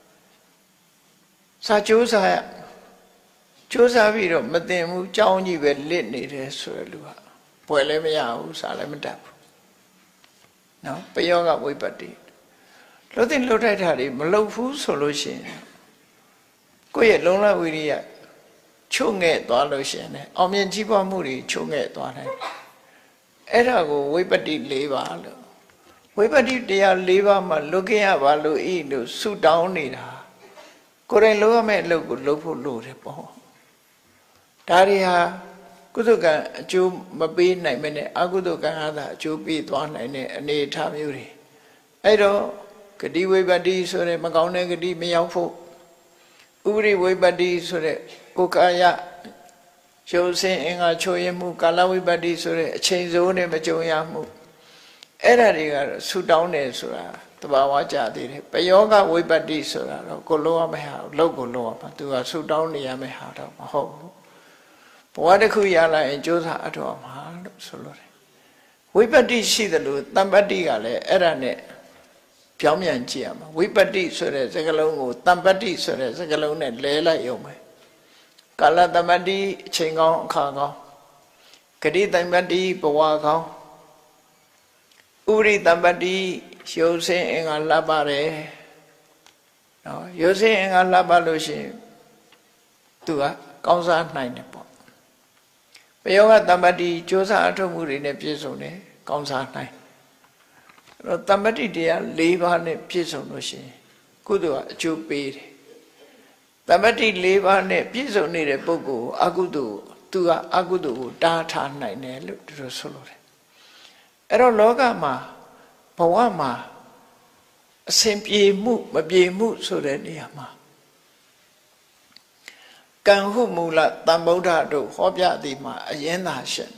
A: စာကြိုးစားရကြိုးစားပြီးတော့မသိဘူးကြောင်းကြီးပဲလစ်နေတယ်ဆိုရလူကဘွယ်လည်းမရဘူးစားလည်းမတတ်ဘူးနော်ပယောဂဝိပတ္တိလှုပ်တဲ့လှုပ်ထိုက်တာတွေမလှုပ်ဘူးဆိုလို့ရှိရင်ကိုယ့်ရဲ့လုံလဝိရိယချုံငဲ့သွားလို့ရှိရင်အောင်မြင်ကြီးပွားမှုတွေချုံငဲ့သွားတယ်အဲ့ဒါကိုဝိပတ္တိ၄ပါးလို့ဝိပတ္တိတရား၄ပါးမှာလွတ်ခဲ့ရပါလို့ဤလို့ဆုတောင်းနေတာကိုယ်တိုင်လုပ်ရမယ့်အလုပ်ကိုလုပ်ဖို့လိုတယ်ပေါ့ဒါတွေဟာကုသကံအကျိုးမပေးနိုင်မနဲ့အကုသကံအားသာအကျိုးပေးသွားနိုင်တဲ့အနေအထားမျိုးတွေအဲ့တော့ဂတိဝိပတ္တိဆိုတဲ့မကောင်းတဲ့ဂတိမရောက်ဖို့ဥပရိဝိပတ္တိဆိုတဲ့ကိုယ်ကာယရုပ်ဆင်းအင်္ဂါချိုးရမှုကာလဝိပတ္တိဆိုတဲ့အချိန်စိုးနဲ့မကြုံရမှုအဲ့ဒါတွေကတော့ဆူတောင်းတယ်ဆိုတာတဘာဝကြသေးတယ်ပယောဂဝိပတ္တိဆိုတာတော့ကိုလုံးရမယ့်ဟာလောက်ကိုလုံးရမှာသူကဆူတောင်းနေရမယ့်ဟာတော့မဟုတ်ဘူးဘဝတစ်ခုရလာရင်ကြိုးစားအထောက်မှာလို့ဆိုလို့တယ်ဝိပတ္တိရှိတယ်လို့တမ္ပတ္တိကလည်းအဲ့ဒါနဲ့ပြောင်းပြန်ကြည့်ရမှာဝိပတ္တိဆိုတဲ့စကားလုံးကိုတမ္ပတ္တိဆိုတဲ့စကားလုံးနဲ့လဲလိုက်ရုံပဲကာလတမ္ပတ္တိအချိန်ကောင်းအခါကောင်းဂတိတမ္ပတ္တိဘဝကောင်းဥရိတမ္ပတ္တိရုပ်ဆင်းအင်္ဂါလှပ်ပါတယ်နော်ရုပ်ဆင်းအင်္ဂါလှပ်ပါလို့ရှိရင်သူကကောင်းစားနိုင်တယ်ပေါ့ပယောဂတမ္ပတ္တိကြိုးစားအထောက်မှုတွေနဲ့ပြည့်စုံတယ်ကောင်းစားနိုင်အဲ့တော့တမ္ပတ္တိတရား၄ပါးနဲ့ပြည့်စုံလို့ရှိရင်ကုသိုလ်ကအကျိုးပေးတယ်တမ္ပတ္တိ၄ပါးနဲ့ပြည့်စုံနေတဲ့ပုဂ္ဂိုလ်အကုသိုလ်သူကအကုသိုလ်ကိုတားထားနိုင်တယ်လို့သူတို့ဆိုလို့တယ်အဲ့တော့လောကမှာဘဝမှာအစဉ်ပြေမှုမပြေမှုဆိုတဲ့နေရာမှာကကံဟုမူလတန်ဗုဒ္ဓတို့ဟောပြသည်မှာအရင်သာရှင်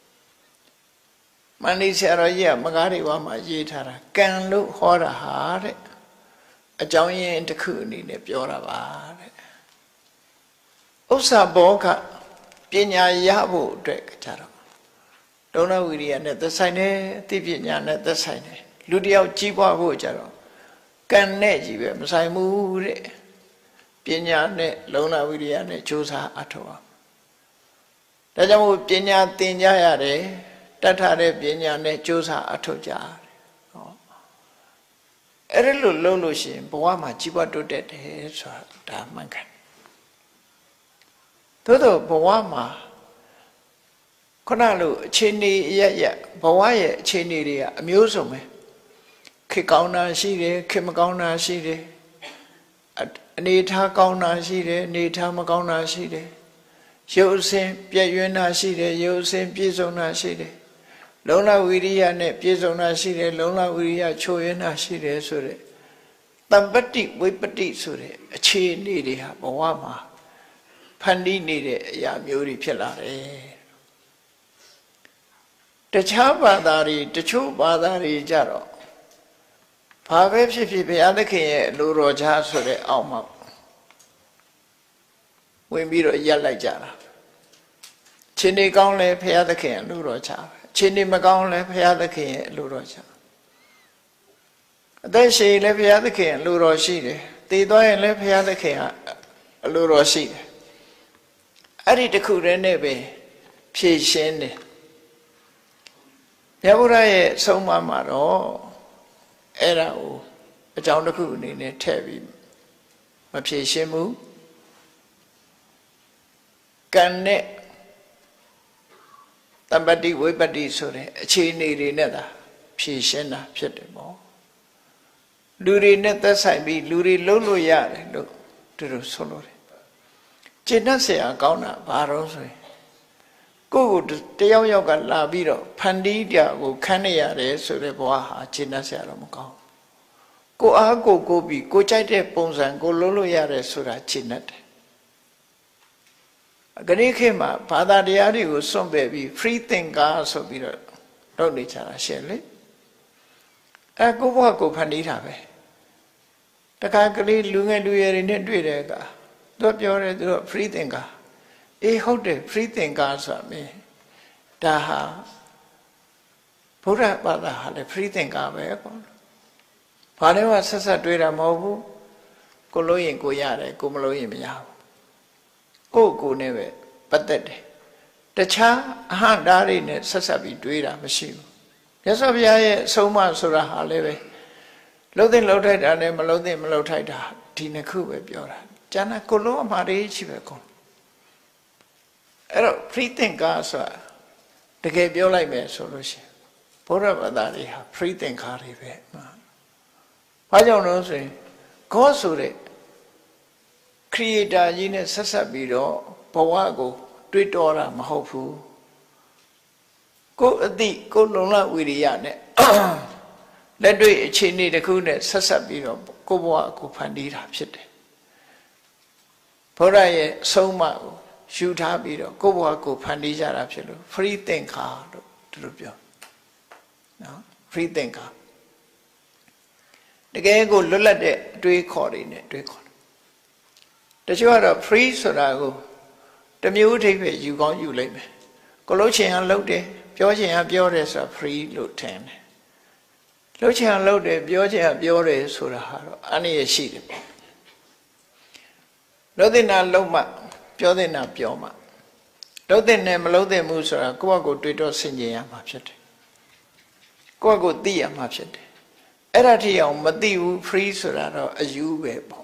A: မန္တိဆရာတော်ကြီးကမကားတွေဝါမှာရေးထားတာကံလို့ဟောတာဟာတဲ့အကြောင်းရင်းတစ်ခုအနေနဲ့ပြောတာပါတဲ့ဥစ္စာဘောကပညာရဖို့အတွက်ကြတော့ဒုဏဝိရိယနဲ့သက်ဆိုင်တယ်အသိပညာနဲ့သက်ဆိုင်တယ်လူတယောက်ကြီးပွားဖို့ကြတော့ကံနဲ့ကြီးပဲမဆိုင်ဘူးတဲ့ပညာနဲ့လုံလဝိရိယနဲ့ကြိုးစားအထောက်အောင်ဒါကြောင့်မို့ပညာသင်ကြရတယ်တတ်ထားတဲ့ပညာနဲ့ကြိုးစားအထောက်ကြရတယ်ဟောအဲ့ဒါလို့လုပ်လို့ရှိရင်ဘဝမှာကြီးပွားတိုးတက်တယ်ဆိုတာဒါမှန်ကန်သို့တော့ဘဝမှာခုနလိုအခြေအနေရရဘဝရဲ့အခြေအနေတွေကအမျိုးစုံပဲခေကောင်းတာရှိတယ်ခေမကောင်းတာရှိတယ်အနေထားကောင်းတာရှိတယ်အနေထားမကောင်းတာရှိတယ်ရုပ်အစဉ်ပြည့်ရွံ့တာရှိတယ်ရုပ်အစဉ်ပြည့်စုံတာရှိတယ်လုံလဝိရိယနဲ့ပြည့်စုံတာရှိတယ်လုံလဝိရိယချိုးယွင်းတာရှိတယ်ဆိုတဲ့တမ္ပတ္တိဝိပတ္တိဆိုတဲ့အခြေအနေတွေဟာဘဝမှာဖန်တီးနေတဲ့အရာမျိုးတွေဖြစ်လာတယ်တခြားဘာသာတွေတချို့ဘာသာတွေကြတော့ဘာပဲဖြစ်ဖြစ်ဘုရားသခင်ရဲ့လူတော်ချားဆိုတဲ့အောက်မှာဝင်ပြီးတော့ရက်လိုက်ကြတာချင်းနေကောင်းလဲဘုရားသခင်ရဲ့လူတော်ချားချင်းနေမကောင်းလဲဘုရားသခင်ရဲ့လူတော်ချားအသက်ရှင်လဲဘုရားသခင်ရဲ့လူတော်ရှိတယ်တည်သွားရင်လဲဘုရားသခင်ကအလူတော်ရှိတယ်အဲ့ဒီတခုတည်းနဲ့ပဲဖြည့်ရှင်းတယ်မြတ်ဗုဒ္ဓရဲ့ဆုံးမမှာတော့အဲ့ဒါကိုအကြောင်းတစ်ခုအနေနဲ့ထည့်ပြီးမဖြည့်ရှင်းဘူးကံနဲ့တမ္ပတ္တိဝိပတ္တိဆိုတဲ့အခြေအနေတွေနဲ့သာဖြည့်ရှင်းတာဖြစ်တယ်ပေါ့လူတွေနဲ့သက်ဆိုင်ပြီးလူတွေလုံးလို့ရတယ်လို့သူတို့ဆိုလို့တယ်ကျင့်တတ်เสียကောင်းတာဘာလို့ဆိုရင်ကိုယ့်ကိုတယောက်ယောက်ကလာပြီးတော့ဖန်တီးကြကိုခန်းနေရတယ်ဆိုတဲ့ဘဝဟာကျင့်တတ်เสียတော့မကောင်းကိုအားကိုပြီးကိုကြိုက်တဲ့ပုံစံကိုလုံးလို့ရတယ်ဆိုတာကျင့်တတ်တယ်ဂရိခေတ်မှာဘာသာတရားတွေကိုစွန့်ပယ်ပြီး free thinker ဆိုပြီးတော့လုပ်နေကြတာရှင်းလေကိုဘဝကိုဖန်တီးတာပဲတခါကလေးလူငယ်လူရွယ်တွေနဲ့တွေ့တဲ့အခါသူပြောတယ်သူက free thinker အေးဟုတ်တယ် free thinker ဆိုတာမင်းဒါဟာဘုရားဘာသာဟာလေ free thinker ပဲကွာဘာလဲမှဆက်ဆက်တွေးတာမဟုတ်ဘူးကိုလို့ရင်ကိုရတယ်ကိုမလို့ရင်မရဘူးကိုနဲ့ပဲပတ်သက်တယ်တခြားအဟံဓာတ်တွေနဲ့ဆက်ဆက်ပြီးတွေးတာမရှိဘူးမြတ်စွာဘုရားရဲ့အဆုံးအမဆိုတာဟာလည်းပဲလှုပ်တဲ့လှုပ်ထိုက်တာနဲ့မလှုပ်တဲ့မလှုပ်ထိုက်တာဒီနှစ်ခုပဲပြောတာကျန်တာကိုလုံးအမှားတွေရှိပဲကွာအဲ့တော့ free thinker ဆိုတာတကယ်ပြောလိုက်မယ်ဆိုလို့ရှိရင်ဘုရားဘာသာတွေဟာ free thinker တွေပဲဘာကြောင့်လဲဆိုရင် God ဆိုတဲ့ creator ကြီးနဲ့ဆက်ဆက်ပြီးတော့ဘဝကိုတွေးတောတာမဟုတ်ဘူးကိုယ်အသိကိုယ်လုံလဝိရိယနဲ့လက်တွေ့အခြေအနေတစ်ခုနဲ့ဆက်ဆက်ပြီးတော့ကိုယ်ဘဝကိုဖန်တီးတာဖြစ်တယ်ဘုရားရဲ့အဆုံးအမကိုယူထားပြီးတော့ကိုယ့်ဘဝကိုဖန်တီးကြတာဖြစ်လို့ free thinker လို့သူတို့ပြောနော် free thinker တကယ်ကိုလွတ်လပ်တဲ့အတွေးခေါ်တွေနဲ့တွေးခေါ်တယ်တချို့ကတော့ free ဆိုတာကိုတမျိုးအထိပ်ပဲယူကောင်းယူလိုက်မယ်ကိုလှုပ်ချင်အောင်လှုပ်တယ်ပြောချင်အောင်ပြောတယ်ဆိုတာ free လို့ထင်တယ်လှုပ်ချင်အောင်လှုပ်တယ်ပြောချင်အောင်ပြောတယ်ဆိုတာဟာတော့အနည်းရရှိတယ်ပေါ့လှုပ်တဲ့နာလှုပ်မှပြောတဲ့နာပြောမှလှုပ်တဲ့နဲ့မလှုပ်တဲ့မှုဆိုတာကိုယ့်ဘက်ကိုတွေးတော့ဆင်ခြင်ရမှာဖြစ်တယ်ကိုယ့်ဘက်ကိုသိရမှာဖြစ်တယ်အဲ့ဒါထိအောင်မသိဘူး free ဆိုတာတော့အယူပဲပေါ့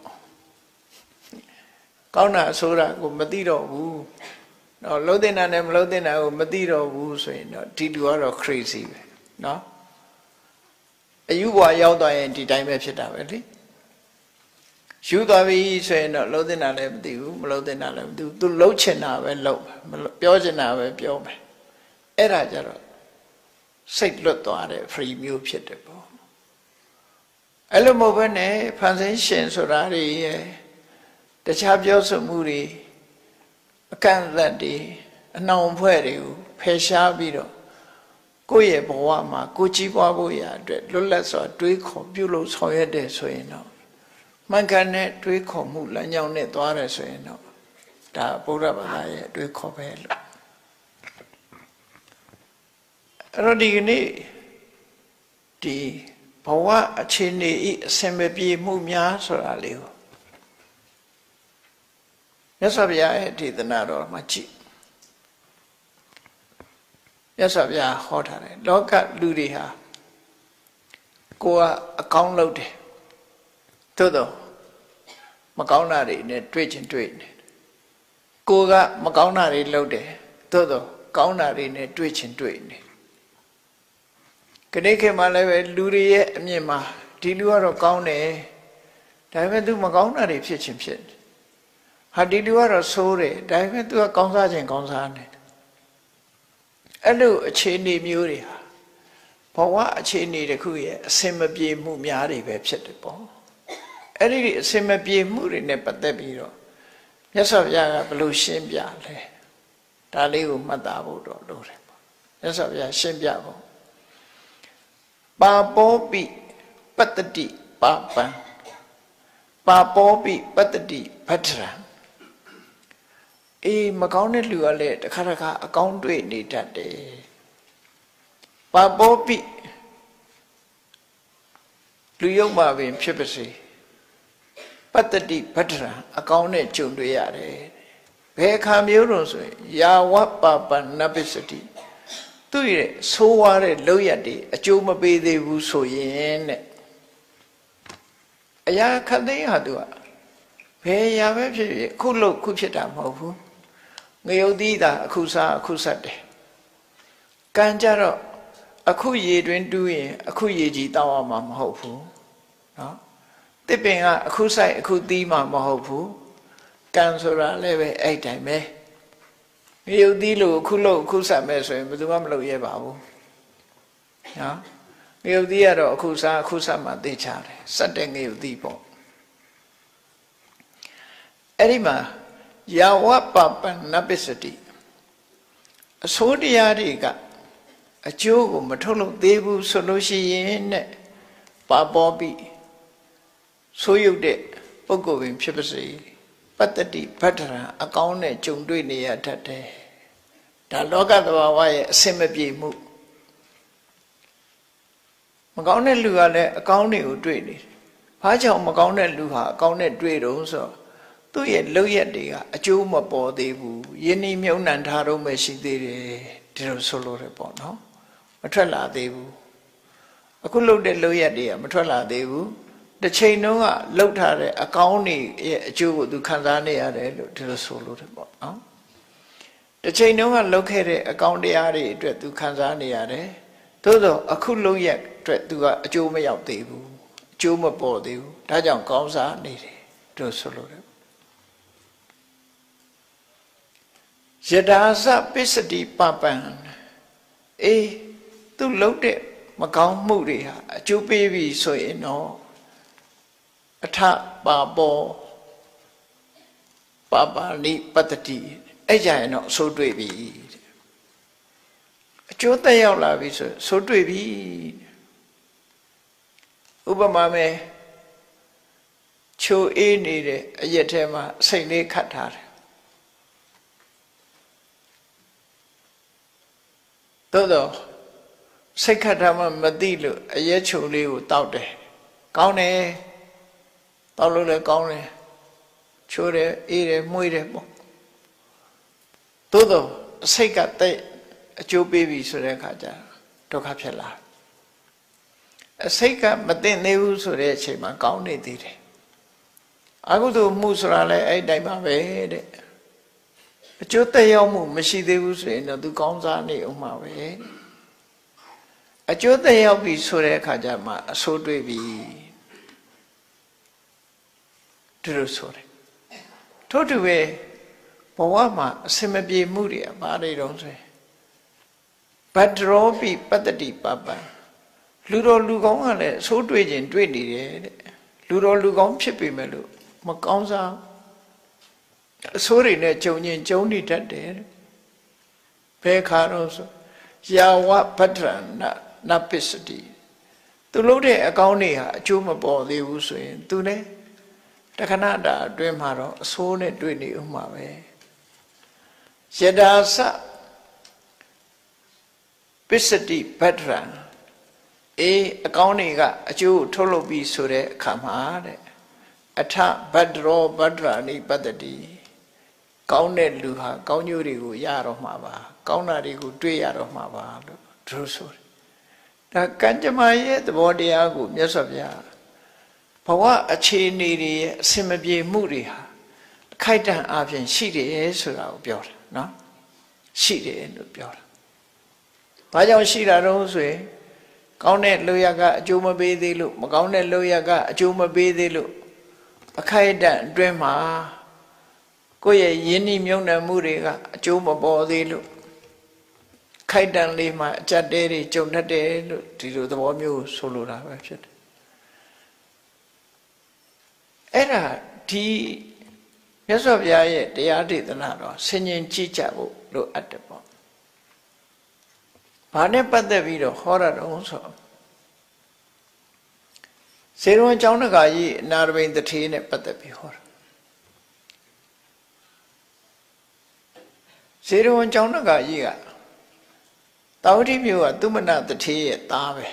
A: ကောင်းတာအဆိုးတာကိုမသိတော့ဘူးနော်လှုပ်တဲ့နာနဲ့မလှုပ်တဲ့နာကိုမသိတော့ဘူးဆိုရင်တော့ဒီလူကတော့ crazy ပဲနော်အယူဘဝရောက်သွားရင်ဒီတိုင်းပဲဖြစ်တာပဲလေယူသွားပြီဆိုရင်တော့လှုပ်တဲ့နာလည်းမသိဘူးမလှုပ်တဲ့နာလည်းမသိဘူးသူလှုပ်ချင်တာပဲလှုပ်ပြောချင်တာပဲပြောမယ်အဲ့ဒါကြတော့စိတ်လွတ်သွားတဲ့ free မျိုးဖြစ်တယ်ပေါ့အဲ့လိုမဟုတ်ဘဲနဲ့ဖန်ဆင်းရှင်ဆိုတာတွေရဲ့တခြားပြောဆိုမှုတွေအကန့်အသတ်တွေအနှောင်ဖွဲ့တွေကိုဖယ်ရှားပြီးတော့ကိုယ့်ရဲ့ဘဝမှာကိုယ်ကြီးပွားဖို့ရအတွက်လွတ်လပ်စွာတွေးခေါ်ပြုလုပ်ဆောင်ရွက်တဲ့ဆိုရင်တော့မှန်ကန်တဲ့တွေးခေါ်မှုလမ်းကြောင်းနဲ့သွားတယ်ဆိုရင်တော့ဒါဗုဒ္ဓဘာသာရဲ့တွေးခေါ်ပဲလို့အဲ့တော့ဒီကနေ့ဒီဘဝအခြေအနေဤအစင်မပြေမှုများဆိုတာလေးကိုမြတ်စွာဘုရားရဲ့ဒေသနာတော်မှာကြည့်မြတ်စွာဘုရားဟောထားတယ်လောကလူတွေဟာကိုယ်ကအကောင်းလုပ်တယ်သို့တော့မကောင်းတာတွေနဲ့တွေ့ချင်းတွေ့နေကိုယ်ကမကောင်းတာတွေလုပ်တယ်သို့တော့ကောင်းတာတွေနဲ့တွေ့ချင်းတွေ့နေခဏခေတ်မှလည်းပဲလူတွေရဲ့အမြင်မှာဒီလူကတော့ကောင်းတယ်ဒါပေမဲ့သူမကောင်းတာတွေဖြစ်ချင်းဖြစ်ဟာဒီလူကတော့ဆိုးတယ်ဒါပေမဲ့သူကကောင်းစားခြင်းကောင်းစားနေအဲ့လိုအခြေအနေမျိုးတွေဟာဘဝအခြေအနေတစ်ခုရဲ့အစင်မပြေမှုများတွေပဲဖြစ်တယ်ပေါ့အဲ့ဒီအစင်မပြေမှုတွေနဲ့ပတ်သက်ပြီးတော့မြတ်စွာဘုရားကဘယ်လိုရှင်းပြလဲဒါလေးကိုမှတ်သားဖို့တော့လိုတယ်ပေါ့မြတ်စွာဘုရားရှင်းပြဖို့ပါပောပိပတ္တိပါပံပါပောပိပတ္တိဗတ္ထရံအေးမကောင်းတဲ့လူကလည်းတစ်ခါတစ်ခါအကောင်းတွေ့နေတတ်တယ်ပါပောပိလူယုံမှာပင်ဖြစ်ပါစေပတ္တိဗတ္ထရံအကောင်းနဲ့ကြုံတွေ့ရတယ်ဘယ်အခါမျိုးလို့ဆိုရင်ယာဝပပနပစ္စတိသူ့ရဲ့ဆိုးဝါးတဲ့လောက်ရတွေအကျိုးမပေးသေးဘူးဆိုရင်တဲ့အရာခတ်သိမ်းဟာသူကဘယ်ရာပဲဖြစ်ဖြစ်ခုလို့ခုဖြစ်တာမဟုတ်ဘူးငရုတ်သီးတာအခုစားအခုဆက်တယ်ကံကြတော့အခုရေတွင်တူးရင်အခုရေကြီးတောင်းအောင်မှာမဟုတ်ဘူးနော်တစ်ပင်ကအခုဆိုင်အခုသီးမှာမဟုတ်ဘူးကံဆိုတာလည်းပဲအဲ့တိုင်းပဲငရုတ်သီးလို့အခုလို့အခုဆက်မဲ့ဆိုရင်ဘယ်သူမှမလုပ်ရဲပါဘူးနော်ငရုတ်သီးကတော့အခုစားအခုဆက်မှသိချတယ်စက်တဲ့ငရုတ်သီးပေါ့အဲ့ဒီမှာယာဝပပနပစ္စတိအစိုးတရားတွေကအကျိုးကိုမထုတ်လို့သေးဘူးဆိုလို့ရှိရင်နဲ့ပါပောပိဆိုးရုပ်တဲ့ပုဂ္ဂိုလ်ပင်ဖြစ်ပါစေပတ္တိဗတ္ထရံအကောင်းနဲ့ကြုံတွေ့နေရတတ်တယ်ဒါလောကသဘာဝရဲ့အစင်မပြေမှုမကောင်းတဲ့လူကလည်းအကောင်းတွေကိုတွေ့နေတယ်ဘာကြောင့်မကောင်းတဲ့လူဟာအကောင်းနဲ့တွေ့တော့ဆိုသူ့ရဲ့လောက်ရက်တွေကအကျိုးမပေါ်သေးဘူးယဉ်ဤမြုံနှံထားတော့မှရှိသေးတယ်ဒီလိုဆိုလို့ရပေါ့နော်မထွက်လာသေးဘူးအခုလှုပ်တဲ့လောက်ရက်တွေကမထွက်လာသေးဘူးတစ်ချိန်တုန်းကလှုပ်ထားတဲ့အကောင်းတွေရဲ့အကျိုးကိုသူခံစားနေရတယ်လို့ဒီလိုဆိုလို့ရပေါ့နော်တစ်ချိန်တုန်းကလှုပ်ခဲ့တဲ့အကောင်းတရားတွေအတွက်သူခံစားနေရတယ်သို့သောအခုလှုပ်ရက်အတွက်သူကအကျိုးမရောက်သေးဘူးအကျိုးမပေါ်သေးဘူးဒါကြောင့်ကောင်းစားနေတယ်ဒီလိုဆိုလို့ရယဒါစပစ္စတိပပံအေးသူလှုပ်တဲ့မကောင်းမှုတွေဟာအကျိုးပေးပြီဆိုရင်တော့အထပါပောပပါဠိပတ္တိအဲ့ကြရင်တော့အဆိုးတွေ့ပြီအကျိုးသက်ရောက်လာပြီဆိုတွေ့ပြီဥပမာမဲ့ချိုအေးနေတဲ့အရက်ထဲမှာအစိမ့်လေးခတ်ထားတယ်သို့တော့စိတ်ခတ်ထားမှမသိလို့အရက်ချုံလေးကိုတောက်တယ်ကောင်းတယ်တောက်လို့လည်းကောင်းတယ်ချိုးတယ်အေးတယ်မှုေးတယ်ပေါ့သို့တော့စိတ်ကတဲ့အကျိုးပေးပြီဆိုတဲ့အခါကျဒုက္ခဖြစ်လာအစိတ်ကမသိသေးဘူးဆိုတဲ့အချိန်မှာကောင်းနေသေးတယ်အကုသိုလ်မှုဆိုတာလည်းအဲ့တိုင်းပါပဲတဲ့အကျိုးသက်ရောက်မှုမရှိသေးဘူးဆိုရင်တော့သူကောင်းစားနေအောင်မှာပဲအကျိုးသက်ရောက်ပြီဆိုတဲ့အခါကျမှအဆိုးတွေ့ပြီဒီလိုဆိုတယ်ထို့တူပဲဘဝမှာအစင်မပြေမှုတွေဘာတွေတော့ဆိုရင်ဗတ္တရောပိပတ္တိပပံလူတော်လူကောင်းကလည်းအဆိုးတွေ့ခြင်းတွေ့နေတယ်တဲ့လူတော်လူကောင်းဖြစ်ပေမဲ့လို့မကောင်းစားဆိုးတွေနဲ့ကြုံရင်ကြုံနေတတ်တယ်ဘယ်ခါတော့ဆိုယာဝဗဒ္ဒရနပစ္စတိသူလုပ်တဲ့အကောင်းတွေဟာအကျိုးမပေါ်သေးဘူးဆိုရင်သူလည်းတခဏတာအတွင်းမှာတော့အဆိုးနဲ့တွေ့နေဥမှာပဲယဒါစပစ္စတိဗဒ္ဒရအကောင်းတွေကအကျိုးထုတ်လုပ်ပြီးဆိုတဲ့အခါမှာတဲ့အထဗဒ္ဒရောဗဒ္ဒရာနိပတ္တိကောင်းတဲ့လူဟာကောင်းကျိုးတွေကိုရတော့မှာပါကောင်းတာတွေကိုတွေ့ရတော့မှာပါလို့သူဆိုတယ်ဒါကံကြမ္မာရဲ့သဘောတရားကိုမြတ်စွာဘုရားဘဝအခြေအနေတွေရဲ့အစင်မပြေမှုတွေဟာအခိုက်အတန့်အပြင်ရှိတယ်ဆိုတာကိုပြောတာနော်ရှိတယ်လို့ပြောတာဘာကြောင့်ရှိတာတော့ဆိုရင်ကောင်းတဲ့လုပ်ရကအကျိုးမပေးသေးလို့မကောင်းတဲ့လုပ်ရကအကျိုးမပေးသေးလို့အခိုက်အတန့်အတွင်းမှာကိုယ့်ရဲ့ယဉ်ဤမြုံနယ်မှုတွေကအကျိုးမပေါ်သေးလို့ခိုက်တန်လေးမှာအကြက်တဲတွေကြုံတတ်တယ်လို့ဒီလိုသဘောမျိုးဆိုလိုတာပဲဖြစ်တယ်အဲ့ဒါဒီမြတ်စွာဘုရားရဲ့တရားဒေသနာတော့ဆင်ញင်ကြည့်ကြဖို့လိုအပ်တယ်ပေါ့ဘာနဲ့ပတ်သက်ပြီးတော့ဟောရတော့ဆိုစေရွန်ကျောင်းတကာကြီးအနာရဘိန်တထေးနဲ့ပတ်သက်ပြီးဟောတာစေရွန်ကျောင်းတကာကြီးကတာဝတိမြို့ကသုမနတထေးရဲ့သားပဲ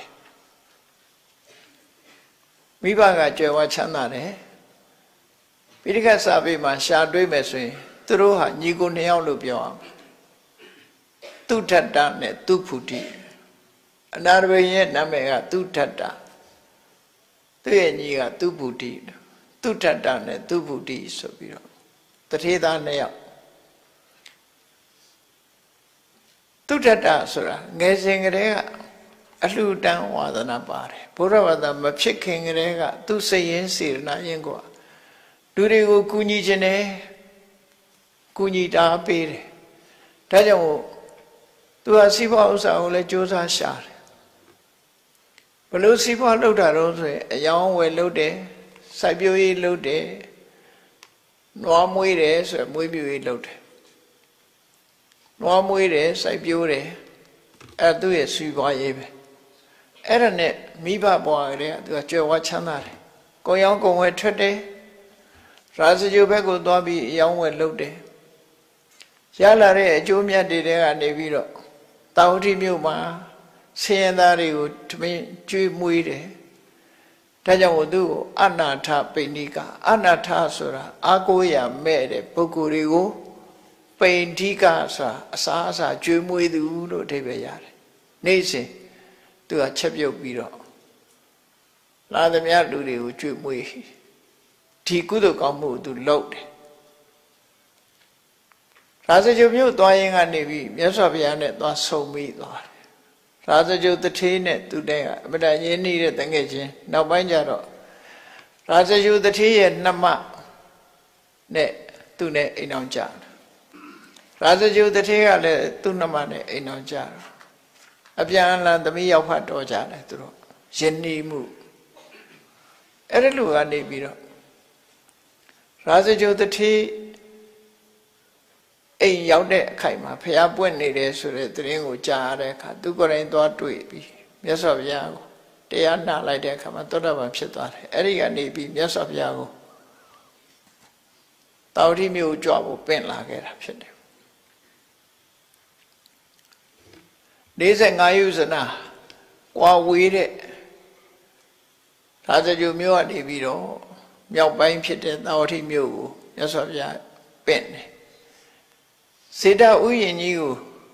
A: မိဘကကြွယ်ဝချမ်းသာတယ်ပိဋကတ်စာပေမှာရှာတွေးမယ်ဆိုရင်သူတို့ဟာညီကိုနှစ်ယောက်လို့ပြောအောင်သူထတ္တနဲ့သူဖုတိအနာရဘိန်ရဲ့နာမည်ကသူထတ္တသူ့ရဲ့ညီကသူဖုတိသူထတ္တနဲ့သူဖုတိဆိုပြီးတော့တထေးသားနှစ်ယောက်သူထတ္တဆိုတာငယ်စဉ်ကတည်းကအလှူဒန်းဝါဒနာပါတယ်ဘုရားဘာသာမဖြစ်ခင်ကတည်းကသူစိတ်ရင်းစေတနာရင်းကလူတွေကိုကူညီခြင်းနဲ့ကူညီတာပေးတယ်ဒါကြောင့်သူဟာစီးပွားဥစ္စာကိုလည်းစူးစမ်းရှာတယ်ဘလို့စီးပွားလုပ်တာတော့ဆိုရင်အယောင်းဝယ်လုပ်တယ်စိုက်ပျိုးရေးလုပ်တယ်နွားမွေးတယ်ဆိုရင်မွေးမြူရေးလုပ်တယ်နွားမွေးတယ်စိုက်ပျိုးတယ်အဲ့သူ့ရဲ့စီးပွားရေးပဲအဲ့ဒါနဲ့မိဘဘွားကလေးကသူကကြွယ်ဝချမ်းသာတယ်ကိုယ်ရောင်းကိုယ်ဝယ်ထွက်တယ်ရာဇဂိုဘက်ကိုသွားပြီးအယောင်းဝယ်လုပ်တယ်ရလာတဲ့အကျိုးမြတ်တွေကနေပြီးတော့တာဝတိမြို့မှာဆင်းရဲသားတွေကိုတမင်ကျွေးမွေးတယ်ဒါကြောင့်သူ့ကိုအနာထပိဏိကအနာထဆိုတာအာကိုရမဲ့တဲ့ပုဂ္ဂိုလ်တွေကိုပိဏိကဆိုတာအစာအစာကျွေးမွေးသူလို့အဓိပ္ပာယ်ရတယ်နေ့စဉ်သူကချက်ပြုတ်ပြီးတော့လာသမျှလူတွေကိုကျွေးမွေးဒီကုသိုလ်ကောင်းမှုသူလုပ်တယ်ရာဇဂိုမြို့သွားရင်ကနေပြီးမြတ်စွာဘုရားနဲ့သွားဆုံပြီးသွားတယ်ရာဇဂိုတထေးနဲ့သူတဲ့ကအမတန်ရင်းနှီးတဲ့တငယ်ချင်းနောက်ပိုင်းကျတော့ရာဇဂိုတထေးရဲ့နှမနဲ့သူနဲ့အိမ်အောင်ကြတယ်ရာဇဂိုတထေးကလည်းသူ့နှမနဲ့အိမ်အောင်ကြတယ်အပြန်အလှန်သမီးရောက်ဖတ်တော်ကြတယ်သူတို့ယဉ်နှီးမှုအဲ့ဒီလိုကနေပြီးတော့ရာဇဂိုတထေးအိမ်ရောက်တဲ့အခိုက်မှာဖျားပွင့်နေတယ်ဆိုတဲ့သတင်းကိုကြားရတဲ့အခါသူကိုယ်တိုင်သွားတွေ့ပြီးမြတ်စွာဘုရားကိုတရားနာလိုက်တဲ့အခါမှာသောတာပန်ဖြစ်သွားတယ်အဲ့ဒီကနေပြီးမြတ်စွာဘုရားကိုတာဝတိမြို့ကြွဖို့ပင့်လာခဲ့တာဖြစ်တယ်45ယူဇနာကွာဝေးတဲ့ရာဇဂိုမြို့ကနေပြီးတော့မြောက်ပိုင်းဖြစ်တဲ့တာဝတိမြို့ကိုမြတ်စွာဘုရားပင့်တယ်စေတဥယျာဉ်ကြီးကို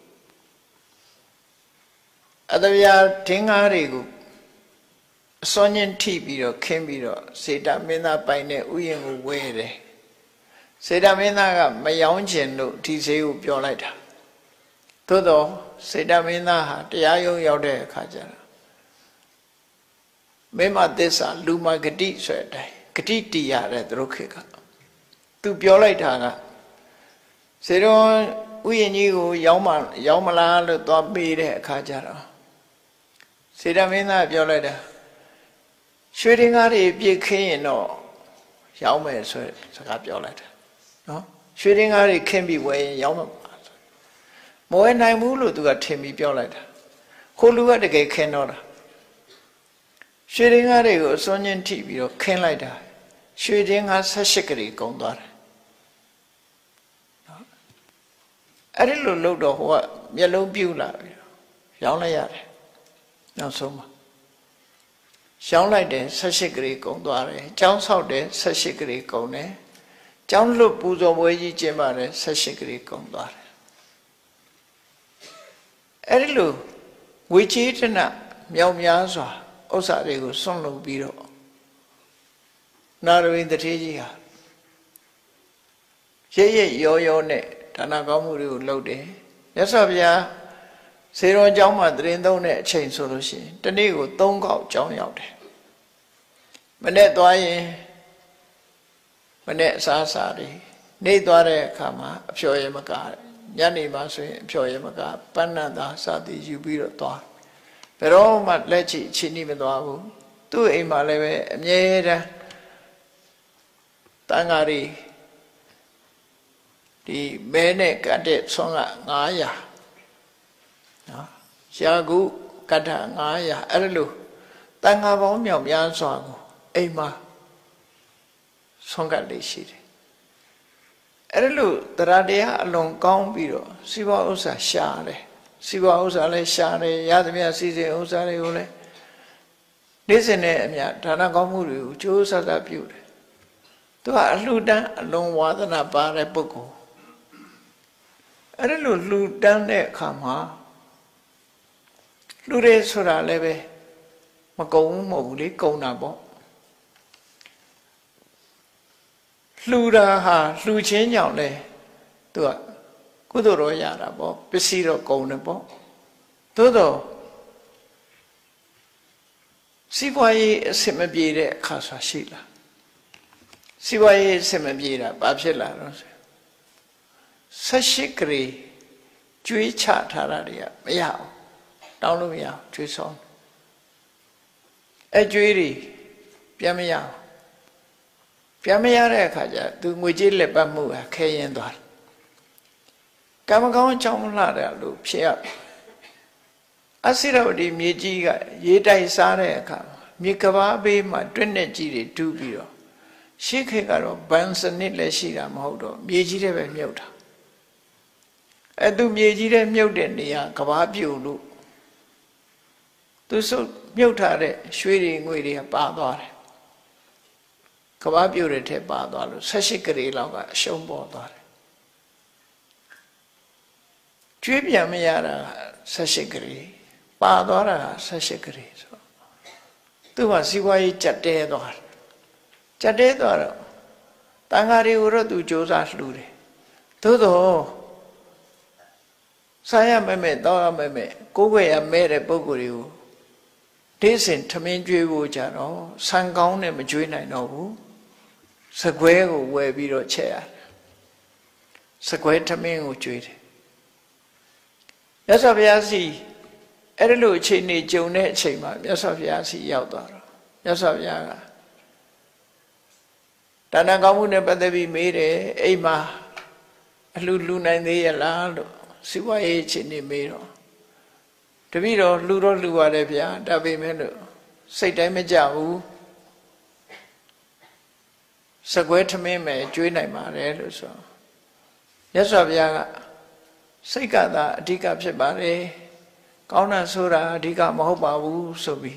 A: အတဗျာဒင်္ဂါတွေကိုအစွမ်းချင်းထိပြီးတော့ခင်းပြီးတော့စေတမင်းသားပိုင်တဲ့ဥယျာဉ်ကိုဝဲတယ်စေတမင်းသားကမယောင်းကျင်လို့ဒီဈေးကိုပြောလိုက်တာသို့တော့စေတမင်းသားဟာတရားရုံးရောက်တဲ့အခါကျတော့မေမသစ္စာလူမဂတိဆိုတဲ့အတိုင်းဂတိတည်ရတယ်သူတို့ခေတ်ကသူပြောလိုက်တာကစေရွန်ဥယျာဉ်ကြီးကိုရောက်မလားလို့သွားပေးတဲ့အခါကျတော့စေတမင်းသားပြောလိုက်တာရွှေတင်ကားတွေပြည့်ခင်းရင်တော့ရောက်မယ်ဆိုတဲ့စကားပြောလိုက်တာနော်ရွှေရင်းကားတွေခင်းပြီးဝယ်ရင်ရောင်းမှာမဝယ်နိုင်ဘူးလို့သူကထင်ပြီးပြောလိုက်တာခိုးလူကတကယ်ခင်းတော့တာရွှေရင်းကားတွေကိုအစွန်းချင်းထိပြီးတော့ခင်းလိုက်တာရွှေရင်းကား18ကလေးကုန်သွားတယ်အဲ့ဒီလိုလုပ်တော့ဟိုကမျက်လုံးပြူလာပြီးရောင်းလိုက်ရတယ်နောက်ဆုံးမှာရောင်းလိုက်တယ်18ကလေးကုန်သွားတယ်ကျောင်းဆောက်တယ်18ကလေးကုန်တယ်ကျောင်းလွတ်ပူဇော်ပွဲကြီးကျင်းပါတယ်18ကလေးကုန်သွားတယ်အဲ့ဒီလိုဝေချေတနာမြောက်များစွာဥစ္စာတွေကိုဆွန့်လွတ်ပြီးတော့နာရဝိတ္ထေကြီးဟာရဲရောရောနဲ့ဒါနကောင်းမှုတွေကိုလုပ်တယ်မြတ်စွာဘုရားစေတော်ကျောင်းမှာတရင်သုံးတဲ့အချိန်ဆိုလို့ရှိရင်တနေ့ကို3ခေါက်ကျောင်းရောက်တယ်မနေ့သွားရင်မနေ့အစားအစာတွေနေ့သွားတဲ့အခါမှာအဖျော်ရမကညနေမှဆိုရင်အဖျော်ရမကပန်းနတ်သားစသည်ယူပြီးတော့သွားဘယ်တော့မှလက်ချီအချင်းကြီးမသွားဘူးသူ့အိမ်မှာလည်းပဲအမြဲတမ်းတန်ဃာတွေဒီမဲနဲ့ကတ်တဲ့ဆွမ်းက900နော်ရှာကုကတ္ထ900အဲ့လိုတန်ဃာပေါင်းမြောက်များစွာကိုအိမ်မှာဆွမ်းကတ်လေးရှိတယ်အဲ့လိုတရားတရားအလွန်ကောင်းပြီးတော့စီးပွားဥစ္စာရှာတယ်စီးပွားဥစ္စာလည်းရှာတယ်ရသမျှစီစဉ်ဥစ္စာတွေကိုလည်းနေ့စဉ်နဲ့အမျှဒါနကောင်းမှုတွေကိုကြိုးစားပြုတယ်သူကအလှူဒန်းအလွန်ဝါသနာပါတဲ့ပုဂ္ဂိုလ်အဲ့လိုလှူဒန်းတဲ့အခါမှာလှူရဲဆိုတာလည်းပဲမကုန်ဘူးမဟုတ်ဘူးလေကုန်တာပေါ့လှူတာဟာလှူခြင်းကြောင့်လေသူကကုသိုလ်ရောရတာပေါ့ပစ္စည်းတော့ကုန်တယ်ပေါ့သို့တော့စီးပွားရေးအဆင်မပြေတဲ့အခါဆိုရှိလားစီးပွားရေးအဆင်မပြေတာဘာဖြစ်လာတော့18ကလေးကျွေးချထားတာတွေကမရအောင်တောင်းလို့မရအောင်ကျွေးဆောင်ကျွေးတွေပြန်မရအောင်ပြန်မရတဲ့အခါကျသူငွေကြေးလက်ပတ်မှုဟာခဲရင်သွားတယ်ကံမကောင်းအကြောင်းလှတယ်လို့ဖြစ်ရအစိရဝတီမြေကြီးကရေတိုက်စားတဲ့အခါမြေကဘာဘေးမှာတွင်းနဲ့ကြီးတွေတူးပြီးတော့ရှေ့ခေတ်ကတော့ဘန်စနစ်လည်းရှိတာမဟုတ်တော့မြေကြီးတွေပဲမြုပ်တာသူမြေကြီးတွေမြုပ်တဲ့နေရာကဘာပြုတ်လို့သူစုပ်မြုပ်ထားတဲ့ရွှေတွေငွေတွေကပါသွားတယ်ကဘာပြုတ်တဲ့ထဲပါသွားလို့18ကလေးလောက်ကအရှုံးပေါ်သွားတယ်ကျွေးပြန်မရတာ18ကလေးပါသွားတာ18ကလေးဆိုသူကစီးပွားရေးကြက်တဲသွားတယ်ကြက်တဲသွားတော့တန်ဃာတွေကိုတော့သူစ조사လှူတယ်သို့တော့စားရမဲ့တောင်းရမဲ့ကိုယ်ွယ်ရမဲ့တဲ့ပုံကိုယ်တွေကိုဒေးစင်ထမင်းကျွေးဖို့ကြတော့ဆန်ကောင်းနဲ့မကျွေးနိုင်တော့ဘူးစကွဲကိုဝယ်ပြီးတော့ချက်ရတယ်စကွဲထမင်းကိုကျွေးတယ်မြတ်စွာဘုရားစီအဲ့ဒီလိုအခြေအနေကြုံတဲ့အချိန်မှာမြတ်စွာဘုရားစီရောက်သွားတော့မြတ်စွာဘုရားကဒါနကောင်းမှုနဲ့ပတ်သက်ပြီးမေးတယ်အိမ်မှာအလှလူနိုင်သေးရလားလို့စီဝါရေးအခြေအနေမေးတော့တပည့်တော်လှတော့လှရတယ်ဗျာဒါပေမဲ့လို့စိတ်တိုင်းမကြဘူးစကွဲထမင်းမယ်ကျွေးနိုင်ပါတယ်လို့ဆိုမြတ်စွာဘုရားကစိတ်ကသာအဓိကဖြစ်ပါတယ်ကောင်းတာဆိုတာအဓိကမဟုတ်ပါဘူးဆိုပြီး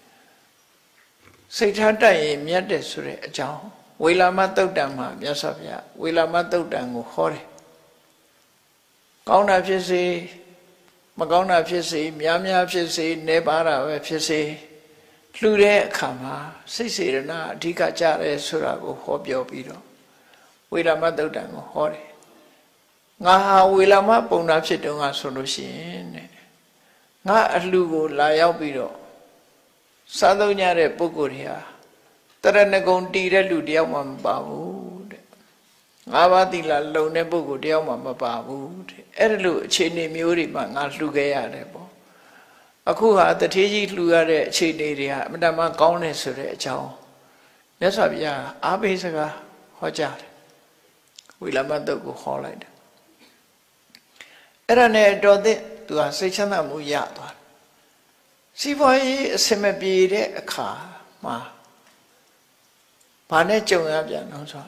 A: စိတ်ထားတိုက်ရင်မြတ်တယ်ဆိုတဲ့အကြောင်းဝေလာမသုတ်တံမှာမြတ်စွာဘုရားဝေလာမသုတ်တံကိုဟောတယ်ကောင်းတာဖြစ်စေမကောင်းတာဖြစ်စေများများဖြစ်စေနေပါတာပဲဖြစ်စေလှူတဲ့အခါမှာစိတ်စေရနာအဓိကကြတယ်ဆိုတာကိုဟောပြောပြီးတော့ဝေလာမသုတ်တံကိုဟောတယ်ငါဟာဝေလာမပုံနာဖြစ်တုန်းကဆိုလို့ရှိရင်တဲ့ငါအလှကိုလာရောက်ပြီးတော့စားသုံးကြတဲ့ပုဂ္ဂိုလ်တွေဟာတရဏဂုံတည်တဲ့လူတယောက်မှမပါဘူးတဲ့ငါးပါးသီလလုံတဲ့ပုဂ္ဂိုလ်တယောက်မှမပါဘူးတဲ့အဲ့ဒီလိုအခြေအနေမျိုးတွေမှာငါလှူခဲ့ရတယ်ပေါ့အခုဟာတထေးကြီးလှူရတဲ့အခြေအနေတွေဟာအမှန်တမ်းကောင်းတယ်ဆိုတဲ့အကြောင်းမြတ်စွာဘုရားအားပေးစကားဟောကြားတယ်ဝီလမတုတ်ကိုခေါ်လိုက်တယ်အဲ့ဒါနဲ့တော်တဲ့သူကစိတ်ချမ်းသာမှုရသွားတယ်စီးပွားရေးအဆင်မပြေတဲ့အခါမှာဘာနဲ့ကြုံရပြန်တော့ဆို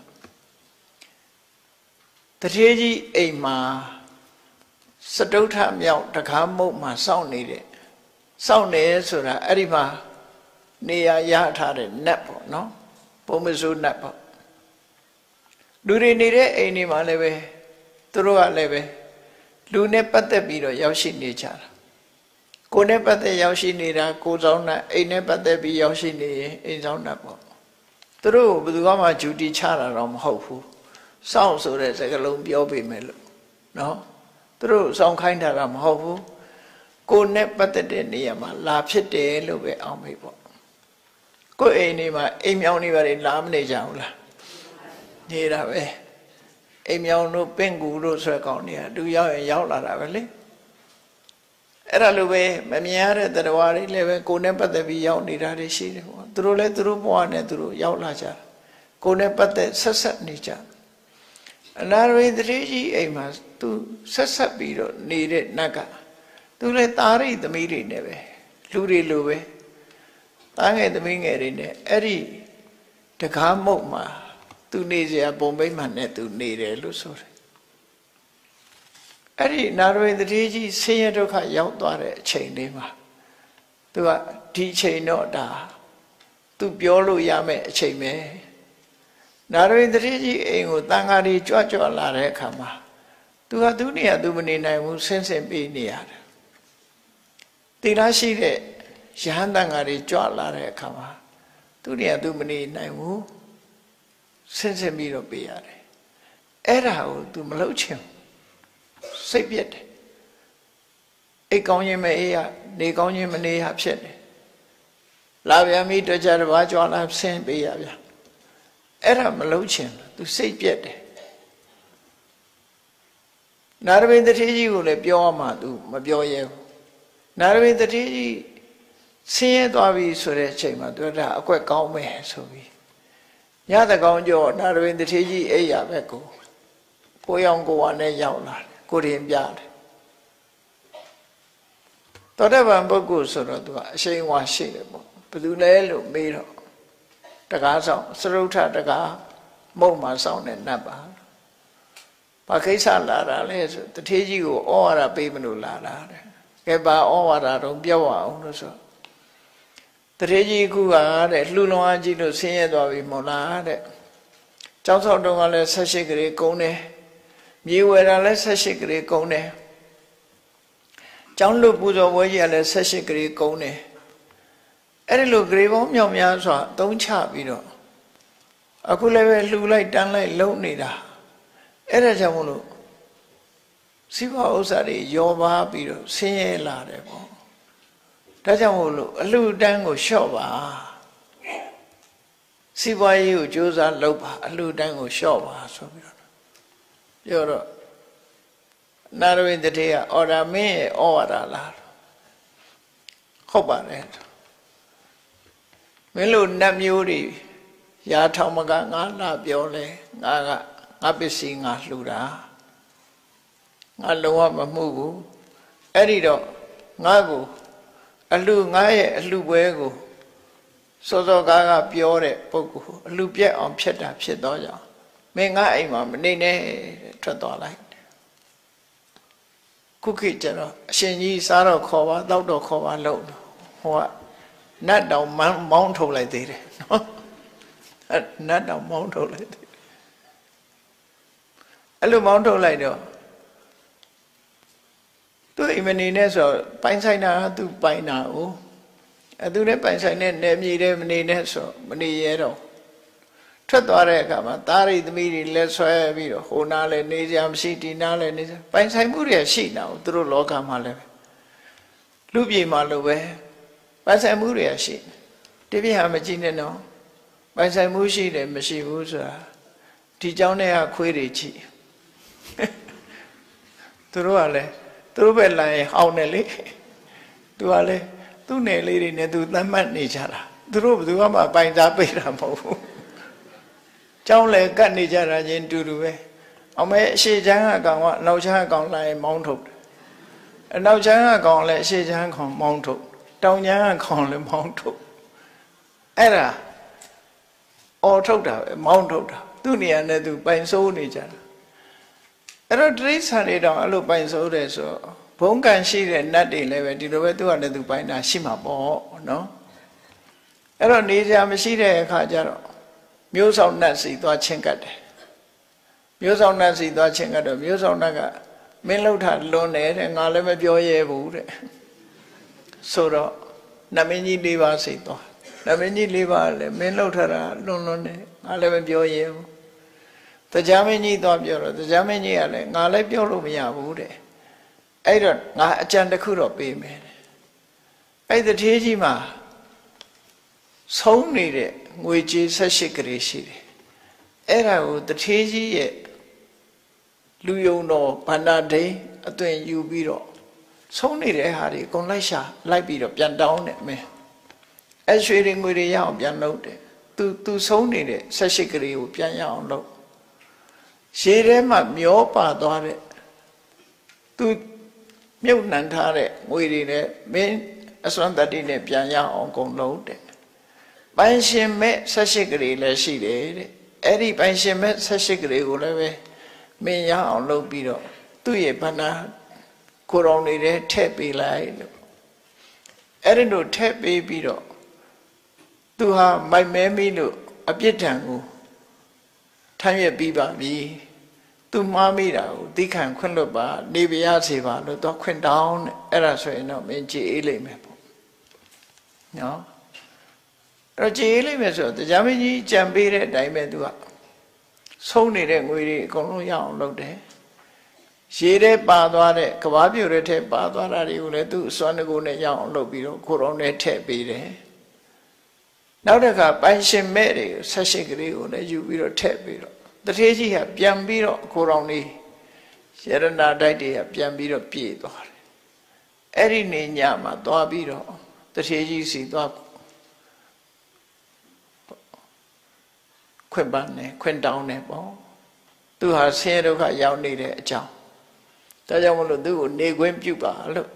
A: တထေးကြီးအိမ်မှာစတုထမြောက်တကားမုတ်မှာစောင့်နေဆိုတာအဲ့ဒီမှာနေရာရထားတဲ့နတ်ပေါ့နော်ပုံမစိုးနတ်ပေါ့လူတွေနေတဲ့အိမ်တွေမှာလည်းပဲသူတို့ကလည်းပဲလူနဲ့ပတ်သက်ပြီးတော့ရောက်ရှိနေကြတာကိုယ်နဲ့ပတ်သက်ရောက်ရှိနေတာကိုယ်ဆောင်နတ်အိမ်နဲ့ပတ်သက်ပြီးရောက်ရှိနေရင်အိမ်ဆောင်နတ်ပေါ့သူတို့ဘယ်သူမှဂျူတီချတာတော့မဟုတ်ဘူးစောင့်ဆိုတဲ့စကားလုံးပြောပေမဲ့လို့နော်သူတို့စောင့်ခိုင်းတာတော့မဟုတ်ဘူးကိုယ်နဲ့ပတ်သက်တဲ့နေရာမှာလာဖြစ်တယ်လို့ပဲအောင်မေးပေါ့ကိုယ်အိမ်နေမှာအိမ်မြောင်နေပါလေလာမနေကြဘူးလားနေတာပဲအိမ်မြောင်တို့ပင့်ကူတို့ဆွဲကောင်းနေတာသူရောက်ရင်ရောက်လာတာပဲလေအဲ့ဒါလိုပဲမမြင်ရတဲ့တရားဝါတွေလည်းပဲကိုယ်နဲ့ပတ်သက်ပြီးရောက်နေတာတွေရှိတယ်ပေါ့သူတို့လည်းသူတို့ဘဝနဲ့သူတို့ရောက်လာကြတယ်ကိုယ်နဲ့ပတ်သက်ဆက်နေကြအနာရိတတိကြီးအိမ်မှာသူဆက်ပြီးတော့နေတဲ့နတ်ကသူလည်းတာရိသမီးတွေနဲ့ပဲလူတွေလိုပဲတားငယ်သမီးငယ်တွေနဲ့အဲ့ဒီတကားမုတ်မှာသူနေစရာပုံပိမှန်နဲ့သူနေတယ်လို့ဆိုတယ်အဲ့ဒီနာရိတတိကြီးဆင်းရဲဒုက္ခရောက်သွားတဲ့အချိန်လေးမှာသူကဒီအချိန်တော့ဒါသူပြောလို့ရမယ့်အချိန်ပဲနာရိတတိကြီးအိမ်ကိုတန်ဃာတွေကြွကြွလာတဲ့အခါမှာသူကသူနေရသူမနေနိုင်ဘူးဆင်းပေးနေရတယ်တိလားရှိတဲ့ရဟန်းတန်ဃာတွေကြွလာတဲ့အခါမှာသူနေရသူမနေနိုင်ဘူးဆင်းပြီးတော့ပေးရတယ်အဲ့ဒါကိုသူမလုပ်ချင်စိတ်ပြက်တယ်အိတ်ကောင်းခြင်းမအေးရနေကောင်းခြင်းမနေရဖြစ်တယ်လာပြန်ပြီတကြတပါးကြွလာဆင်းပေးရဗျာအဲ့ဒါမလုပ်ချင်သူစိတ်ပြက်တယ်နာရဝိတ္တိကြီးကိုလည်းပြောမှသူမပြောရဲဘူးနာရဝိတ္တိကြီးဆင်းရဲသွားပြီဆိုတဲ့အချိန်မှာသူကဒါအကွက်ကောင်းမယ်ဆိုပြီးညတကောင်ကျော်နာရဝိတ္တိကြီးအိယာဘက်ကိုရောင်ကိုဝါနဲ့ရောက်လာတယ်ကိုရင်ပြတယ်သောတပန်ပုဂ္ဂိုလ်ဆိုတော့သူကအရှိန်ဝါရှိတယ်ပေါ့ဘယ်သူလဲလို့မေးတော့တကားဆောင်စရုထတကားမုံမှာဆောင်တဲ့နတ်ပါဘာကိစ္စလာတာလဲဆိုတထေးကြီးကိုဩဝါဒပေးမလို့လာတာတဲ့ကဲဘာဩဝါဒတော့ပြောအောင်လို့ဆိုတထေးကြီးကတဲ့လှူလွန်အားကြီးလို့ဆင်းရဲသွားပြီမို့လားတဲ့ကျောင်းဆောင်တုန်းကလည်း18ကလေးကုန်းတယ်မြေဝယ်တာလည်း18ကလေးကုန်းတယ်ကျောင်းလူပူဇော်ပွဲကြီးကလည်း18ကလေးကုန်းတယ်အဲ့ဒီလိုဂရေပေါင်းမြောက်များစွာသုံးချပြီးတော့အခုလည်းပဲလှူလိုက်တန်းလိုက်လုံနေတာအဲ့ဒါကြောင့်မလို့စီးပွားဥစ္စာတွေယောပါပြီးတော့ဆင်းရဲလာတယ်ပေါ့ဒါကြောင့်မို့လို့အလှူတန်းကိုလျှော့ပါစီးပွားရေးကိုကြိုးစားလုပ်ပါအလှူတန်းကိုလျှော့ပါဆိုပြီးတော့ပြောတော့နာရဝိတ္တိကအော်ဒါမင်းရဲ့ဩဝါဒလားဟုတ်ပါတယ်မင်းတို့နတ်မျိုးတွေရာထောင်မကငါလာပြောလဲငါပစ္စည်းငါလှူတာငါလုံးဝမမှုဘူးအဲ့ဒီတော့ငါကိုငါရဲ့အလှပွဲကိုစောစောကားပြောတဲ့ပုဂ္ဂိုလ်အလှပြက်အောင်ဖြစ်တာဖြစ်တော့ကြောင့်မင်းငါအိမ်မှာမနေနဲ့ထွက်သွားလိုက်ခုခေတ်ကျတော့အရှင်ကြီးစားတော့ခေါ်ပါတောက်တော့ခေါ်ပါလို့ဟိုကနတ်တောင်မောင်းထုတ်လိုက်သေးတယ်နော်နတ်တောင်မောင်းထုတ်လိုက်သေးတယ်အဲ့လိုမောင်းထုတ်လိုက်တော့သူအိမ်မနေနဲ့ဆိုပိုင်ဆိုင်တာသူပိုင်တာ哦သူနဲ့ပိုင်ဆိုင်တဲ့နယ်မြေတွေမနေနဲ့ဆိုမနေရတော့ထွက်သွားတဲ့အခါမှာသားရိသမီးတွေလက်ဆွဲပြီးတော့ဟိုနားလည်းနေကြမရှိဒီနားလည်းနေပိုင်ဆိုင်မှုတွေရှိနေတာ哦သူတို့လောကမှာလည်းလူပြေမှာလို့ပဲပိုင်ဆိုင်မှုတွေရှိဒီပြဟာမကြည့်နဲ့နော်ပိုင်ဆိုင်မှုရှိတယ်မရှိဘူးဆိုတာဒီเจ้าနဲ့ကခွေးတွေကြည့်သူတို့ကလည်းသူတို့ပဲလာရင်ဟောင်းတယ်လေသူကလည်းသူ့နယ်လေးတွေနဲ့သူသတ်မှတ်နေကြတာသူတို့ဘယ်သူမှပိုင်စားပိတ်တာမဟုတ်ဘူးเจ้าလည်းကတ်နေကြတာချင်းတူတူပဲအောင်မဲအရှိချမ်းအကောင်ကအနောက်ချမ်းအကောင်လိုက်မောင်းထုတ်တယ်အနောက်ချမ်းအကောင်လည်းအရှိချမ်းကောင်မောင်းထုတ်တောင်ချမ်းအကောင်လည်းမောင်းထုတ်အဲ့ဒါအော်ထုတ်တာပဲမောင်းထုတ်တာသူ့နေရာနဲ့သူပိုင်စိုးနေကြတာအဲ့တော့တိရစ္ဆာန်တွေတောင်အဲ့လိုပိုင်စိုးတယ်ဆိုဘုံကံရှိတဲ့နတ်တွေလည်းပဲဒီလိုပဲသူကလည်းသူပိုင်တာရှိမှာပေါ့နော်အဲ့တော့နေကြမရှိတဲ့အခါကျတော့မျိုးဆောင်နတ်စီသွားချင်းကတ်တယ်မျိုးဆောင်နတ်စီသွားချင်းကတ်တော့မျိုးဆောင်နတ်ကမင်းလှုပ်တာလွန်တယ်တဲ့ငါလည်းမပြောရဲဘူးတဲ့ဆိုတော့နမင်းကြီး၄ပါးစိတ်သွားနမင်းကြီး၄ပါးလည်းမင်းလှုပ်ထတာလွန်တယ်ငါလည်းမပြောရဲဘူးတရားမင်းကြီးသွားပြောတော့တရားမင်းကြီးကလည်းငါလည်းပြောလို့မရဘူးတဲ့အဲ့တော့ငါအကြံတစ်ခုတော့ပေးမယ်တဲ့အဲ့တထေးကြီးမှာဆုံးနေတဲ့ငွေကြေး18ကလေးရှိတယ်အဲ့ဒါကိုတထေးကြီးရဲ့လူယုံတော်ဗန္ဒဒိအသွင်ယူပြီးတော့ဆုံးနေတဲ့ဟာတွေအကုန်လိုက်ရှာလိုက်ပြီးတော့ပြန်တောင်းတယ်မင်းအဲ့ရွှေတွေငွေတွေရအောင်ပြန်လုပ်တယ်သူဆုံးနေတဲ့18ကလေးကိုပြန်ရအောင်လုပ်ရေထဲမှာမျောပါသွားတဲ့သူမြုပ်နှံထားတဲ့ငွေတွေနဲ့မင်းအစွမ်းတတ္တိနဲ့ပြန်ရအောင်ကုန်လုပ်တယ်ပိုင်ရှင်မဲ့18ကလေးလည်းရှိတယ်တဲ့အဲ့ဒီပိုင်ရှင်မဲ့18ကလေးကိုလည်းပဲမင်းရအောင်လုပ်ပြီးတော့သူ့ရဲ့ဗန္နာကိုရောင်နေတဲ့ထည့်ပေးလိုက်လို့အဲ့ဒီလိုထည့်ပေးပြီးတော့သူဟာမိုက်မဲမိလို့အပြစ်ဒဏ်ကိုထမ်းရွက်ပြီးပါပြီသူမှားမိတာကိုသိခံခွင့်လွတ်ပါနေပြရစေပါလို့တော့ခွင့်တောင်းတယ်အဲ့ဒါဆိုရင်တော့မင်းကြည်အေးလိမ့်မယ်ပေါ့နော်အဲ့တော့ကြည်အေးလိမ့်မယ်ဆိုတော့တရားမင်းကြီးကြံပေးတဲ့အတိုင်းပဲသူကဆုံးနေတဲ့ငွေတွေအကုန်လုံးရအောင်လုပ်တယ်ရေထဲပါသွားတဲ့ကဘာပြိုတဲ့ထဲပါသွားတာတွေကိုလည်းသူ့စွမ်းတကူနဲ့ရအောင်လုပ်ပြီးတော့ကိုရောနဲ့ထည့်ပေးတယ်နောက်တစ်ခါပိုင်ရှင်မဲ့တွေ18ကလေးကိုလည်းယူပြီးတော့ထည့်ပြီးတော့တထေးကြီးကပြန်ပြီးတော့ကိုရောင်နေရတနာတိုက်တွေကပြန်ပြီးတော့ပြေးသွားတယ်အဲ့ဒီနေညမှာသွားပြီးတော့တထေးကြီးစီသွားခွင့်ပန်းနေခွင့်တောင်းနေပေါ့သူဟာဆင်းရဲဒုက္ခရောက်နေတဲ့အကြောင်းဒါကြောင့်မလို့သူ့ကိုနေခွင့်ပြုပါလို့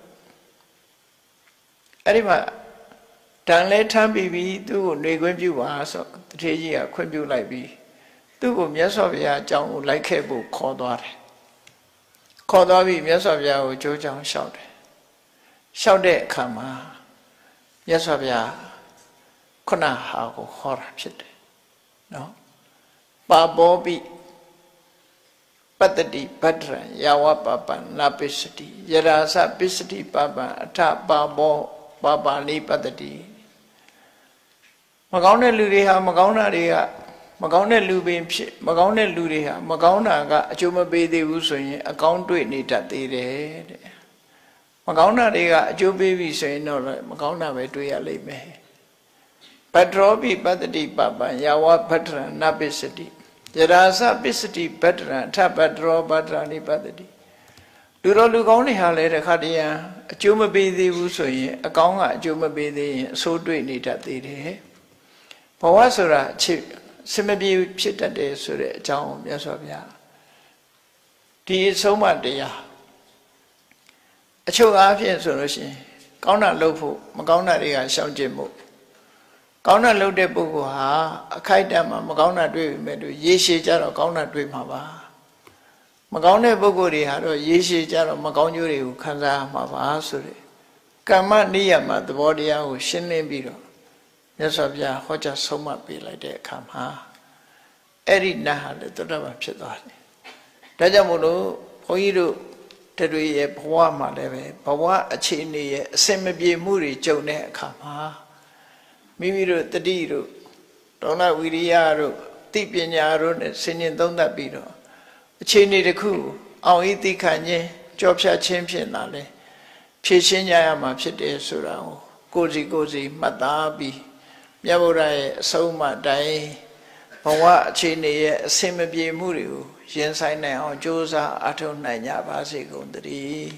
A: အဲ့ဒီမှာတန်လဲထမ်းပြီးသူ့ကိုနေခွင့်ပြုပါဆိုတထေးကြီးကခွင့်ပြုလိုက်ပြီးသူ့ကိုမြတ်စွာဘုရားအကြောင်းကိုလိုက်ခဲ့ဖို့ခေါ်သွားတယ်ခေါ်သွားပြီးမြတ်စွာဘုရားကိုကြိုးကြောင်လျှောက်တယ်လျှောက်တဲ့အခါမှာမြတ်စွာဘုရားခုနဟာကိုဟောတာဖြစ်တယ်နော်ပါဘောပိပတ္တိဗတ္တရံယာဝပပံနာပိစတိယရာစပိစတိပပံအထပါဘောပပလိပတ္တိမကောင်းတဲ့လူတွေဟာမကောင်းတာတွေကမကောင်းတဲ့လူပင်ဖြစ်မကောင်းတဲ့လူတွေဟာမကောင်းတာကအကျိုးမပေးသေးဘူးဆိုရင်အကောင်းတွေ့နေတတ်သေးတယ်တဲ့မကောင်းတာတွေကအကျိုးပေးပြီဆိုရင်တော့မကောင်းတာပဲတွေ့ရလိမ့်မယ်ပတ္တောပိပတ္တိပပံယာဝဗတ္တရံနပိစတိယရာစပိစတိဗတ္တရံအထပတ္တောဗတ္တရာနိပတ္တိလူတော်လူကောင်းတွေဟာလည်းတစ်ခါတည်းအကျိုးမပေးသေးဘူးဆိုရင်အကောင်းကအကျိုးမပေးသေးရင်အဆိုးတွေ့နေတတ်သေးတယ်ဘဝဆိုတာစင်မပြေဖြစ်တတ်တယ်ဆိုတဲ့အကြောင်းကိုမြတ်စွာဘုရားဒီအဆုံးအမတရားအချုပ်အားဖြင့်ဆိုလို့ရှိရင်ကောင်းတာလုပ်ဖို့မကောင်းတာတွေကရှောင်ကျဉ်မှုကောင်းတာလုပ်တဲ့ပုဂ္ဂိုလ်ဟာအခိုက်အတန့်မှာမကောင်းတာတွေ့ပြီမဲ့လို့ရေရှည်ကြတော့ကောင်းတာတွေ့မှာပါမကောင်းတဲ့ပုဂ္ဂိုလ်တွေဟာတော့ရေရှည်ကြတော့မကောင်းကျိုးတွေကိုခံစားရမှာပါဆိုတဲ့ကမ္မနိယမသဘောတရားကိုရှင်းလင်းပြီးတော့မြတ်စွာဘုရားဟောကြားဆုံးမပေးလိုက်တဲ့အခါမှာအဲ့ဒီနတ်ဟာလည်းသောတာပန်ဖြစ်သွားတယ်ဒါကြောင့်မို့လို့ဘုန်းကြီးတို့တွေရဲ့ဘဝမှာလည်းပဲဘဝအခြေအနေရဲ့အစင်မပြေမှုတွေကြုံတဲ့အခါမှာမိမိတို့တတိတို့ဒေါနဝိရိယတို့သိပညာတို့နဲ့ဆင်ញင်သုံးသပ်ပြီးတော့အခြေအနေတစ်ခုအောင်ဤသိခံခြင်းကြောဖြတ်ခြင်းဖြစ်လာလဲဖြည့်ရှင်းကြရမှာဖြစ်တယ်ဆိုတာကိုကိုယ်စီမှတ်သားပြီးမြတ်ဗုဒ္ဓရဲ့အဆုံးအမတိုင်းဘဝအခြေအနေရဲ့အစင်မပြေမှုတွေကိုရင်ဆိုင်နိုင်အောင်ကြိုးစားအထောက်နိုင်ကြပါစေကုန်သတည်း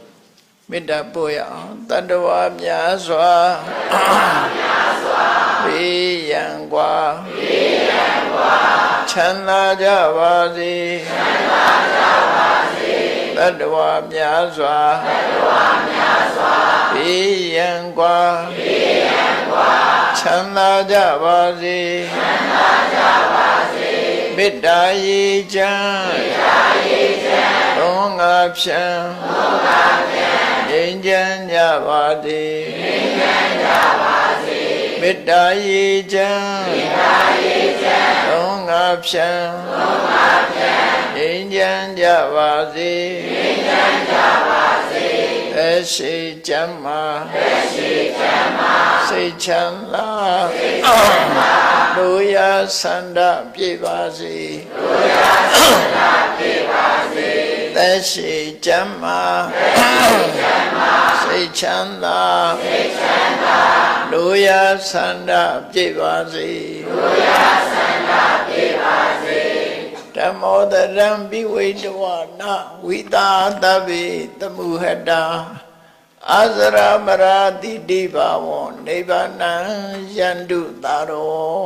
A: မေတ္တာပို့ရအောင်တတ္တဝါများစွာဘေဘေးရန်ကွာချမ်းသာကြပါစေတတ္တဝါများစွာဘေးရန်ကွာချမ်းသာကြပါစေမေတ္တာရေချမ်းသုံးငါဖြံငြိမ်းချမ်းကြပါစေမေတ္တာရေချမ်းသုံးငါဖြံငြိမ်းချမ်းကြပါစေသက်ရှိချမ်းသာစိတ်ချမ်းသာတို့ရဆန္ဒပြည့်ပါစေသက်ရှိချမ်းသာစိတ်ချမ်းသာတို့ရဆန္ဒပြည့်ပါစေဓမ္မောတရံဘိဝိတဝနာဝိတာတဗ္ဗေတမုဟတာအာဇရမရာတိတိဘာဝောနိဗ္ဗာနံယန္တုတာရော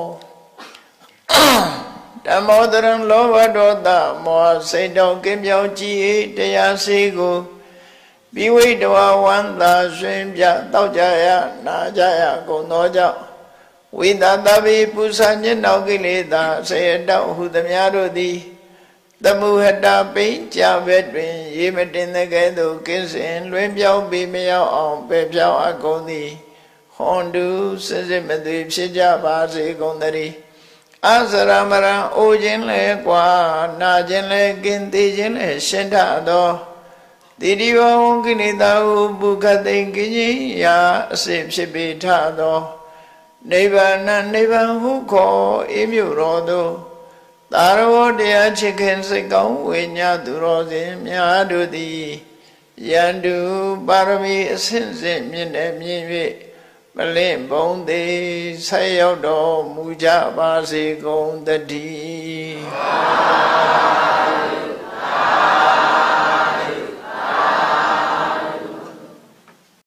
A: ဓမ္မောတရံလောဘဒေါသမောဟစိတ်တော်ကင်းပြောင်းကြည်တရားစီကိုဘိဝိတဝဝန္တာရွှင်ပြတောက်ကြရနာကြရကုန်သောကြောင့်ဝိသတဗိပု္ပ္ပာညနောကိလေသာဆေတောက်ဟုသမျှတို့သည်တမုဟတာပိဉ္ကြဘက်တွင်ရေမတင်တဲ့ကဲ့သို့ကင်းစင်လွင်ပြောင်းပြီးမရောက်အောင်ပယ်ပြောင်းအပ်ကုန်သည်ဟွန်တုစစ်စစ်မသွေဖြစ်ကြပါစေကုန်သတည်းအာဇရမရံအိုခြင်းလဲကွာနာခြင်းလဲကင်းသေးခြင်းလဲရှင်းထသောတိတိဝဝကိလေသာဟုပုခတ်သိကင်းခြင်းရာအစစ်ဖြစ်ပေထသောနိဗ္ဗာန်နိဗ္ဗာန်ဟုခေါ်အေးမြုတော်သို့သာရဝတရားချစ်ခင်စိတ်ကောင်းဝိညာသူတော်စင်များတို့သည်ယန္တုပါရမီအစဉ်စဉ်မြင့်တဲ့မြင့်၍မလင့်ဘုံသည်ဆက်ရောက်တော်မူကြပါစေကုန်သတည်း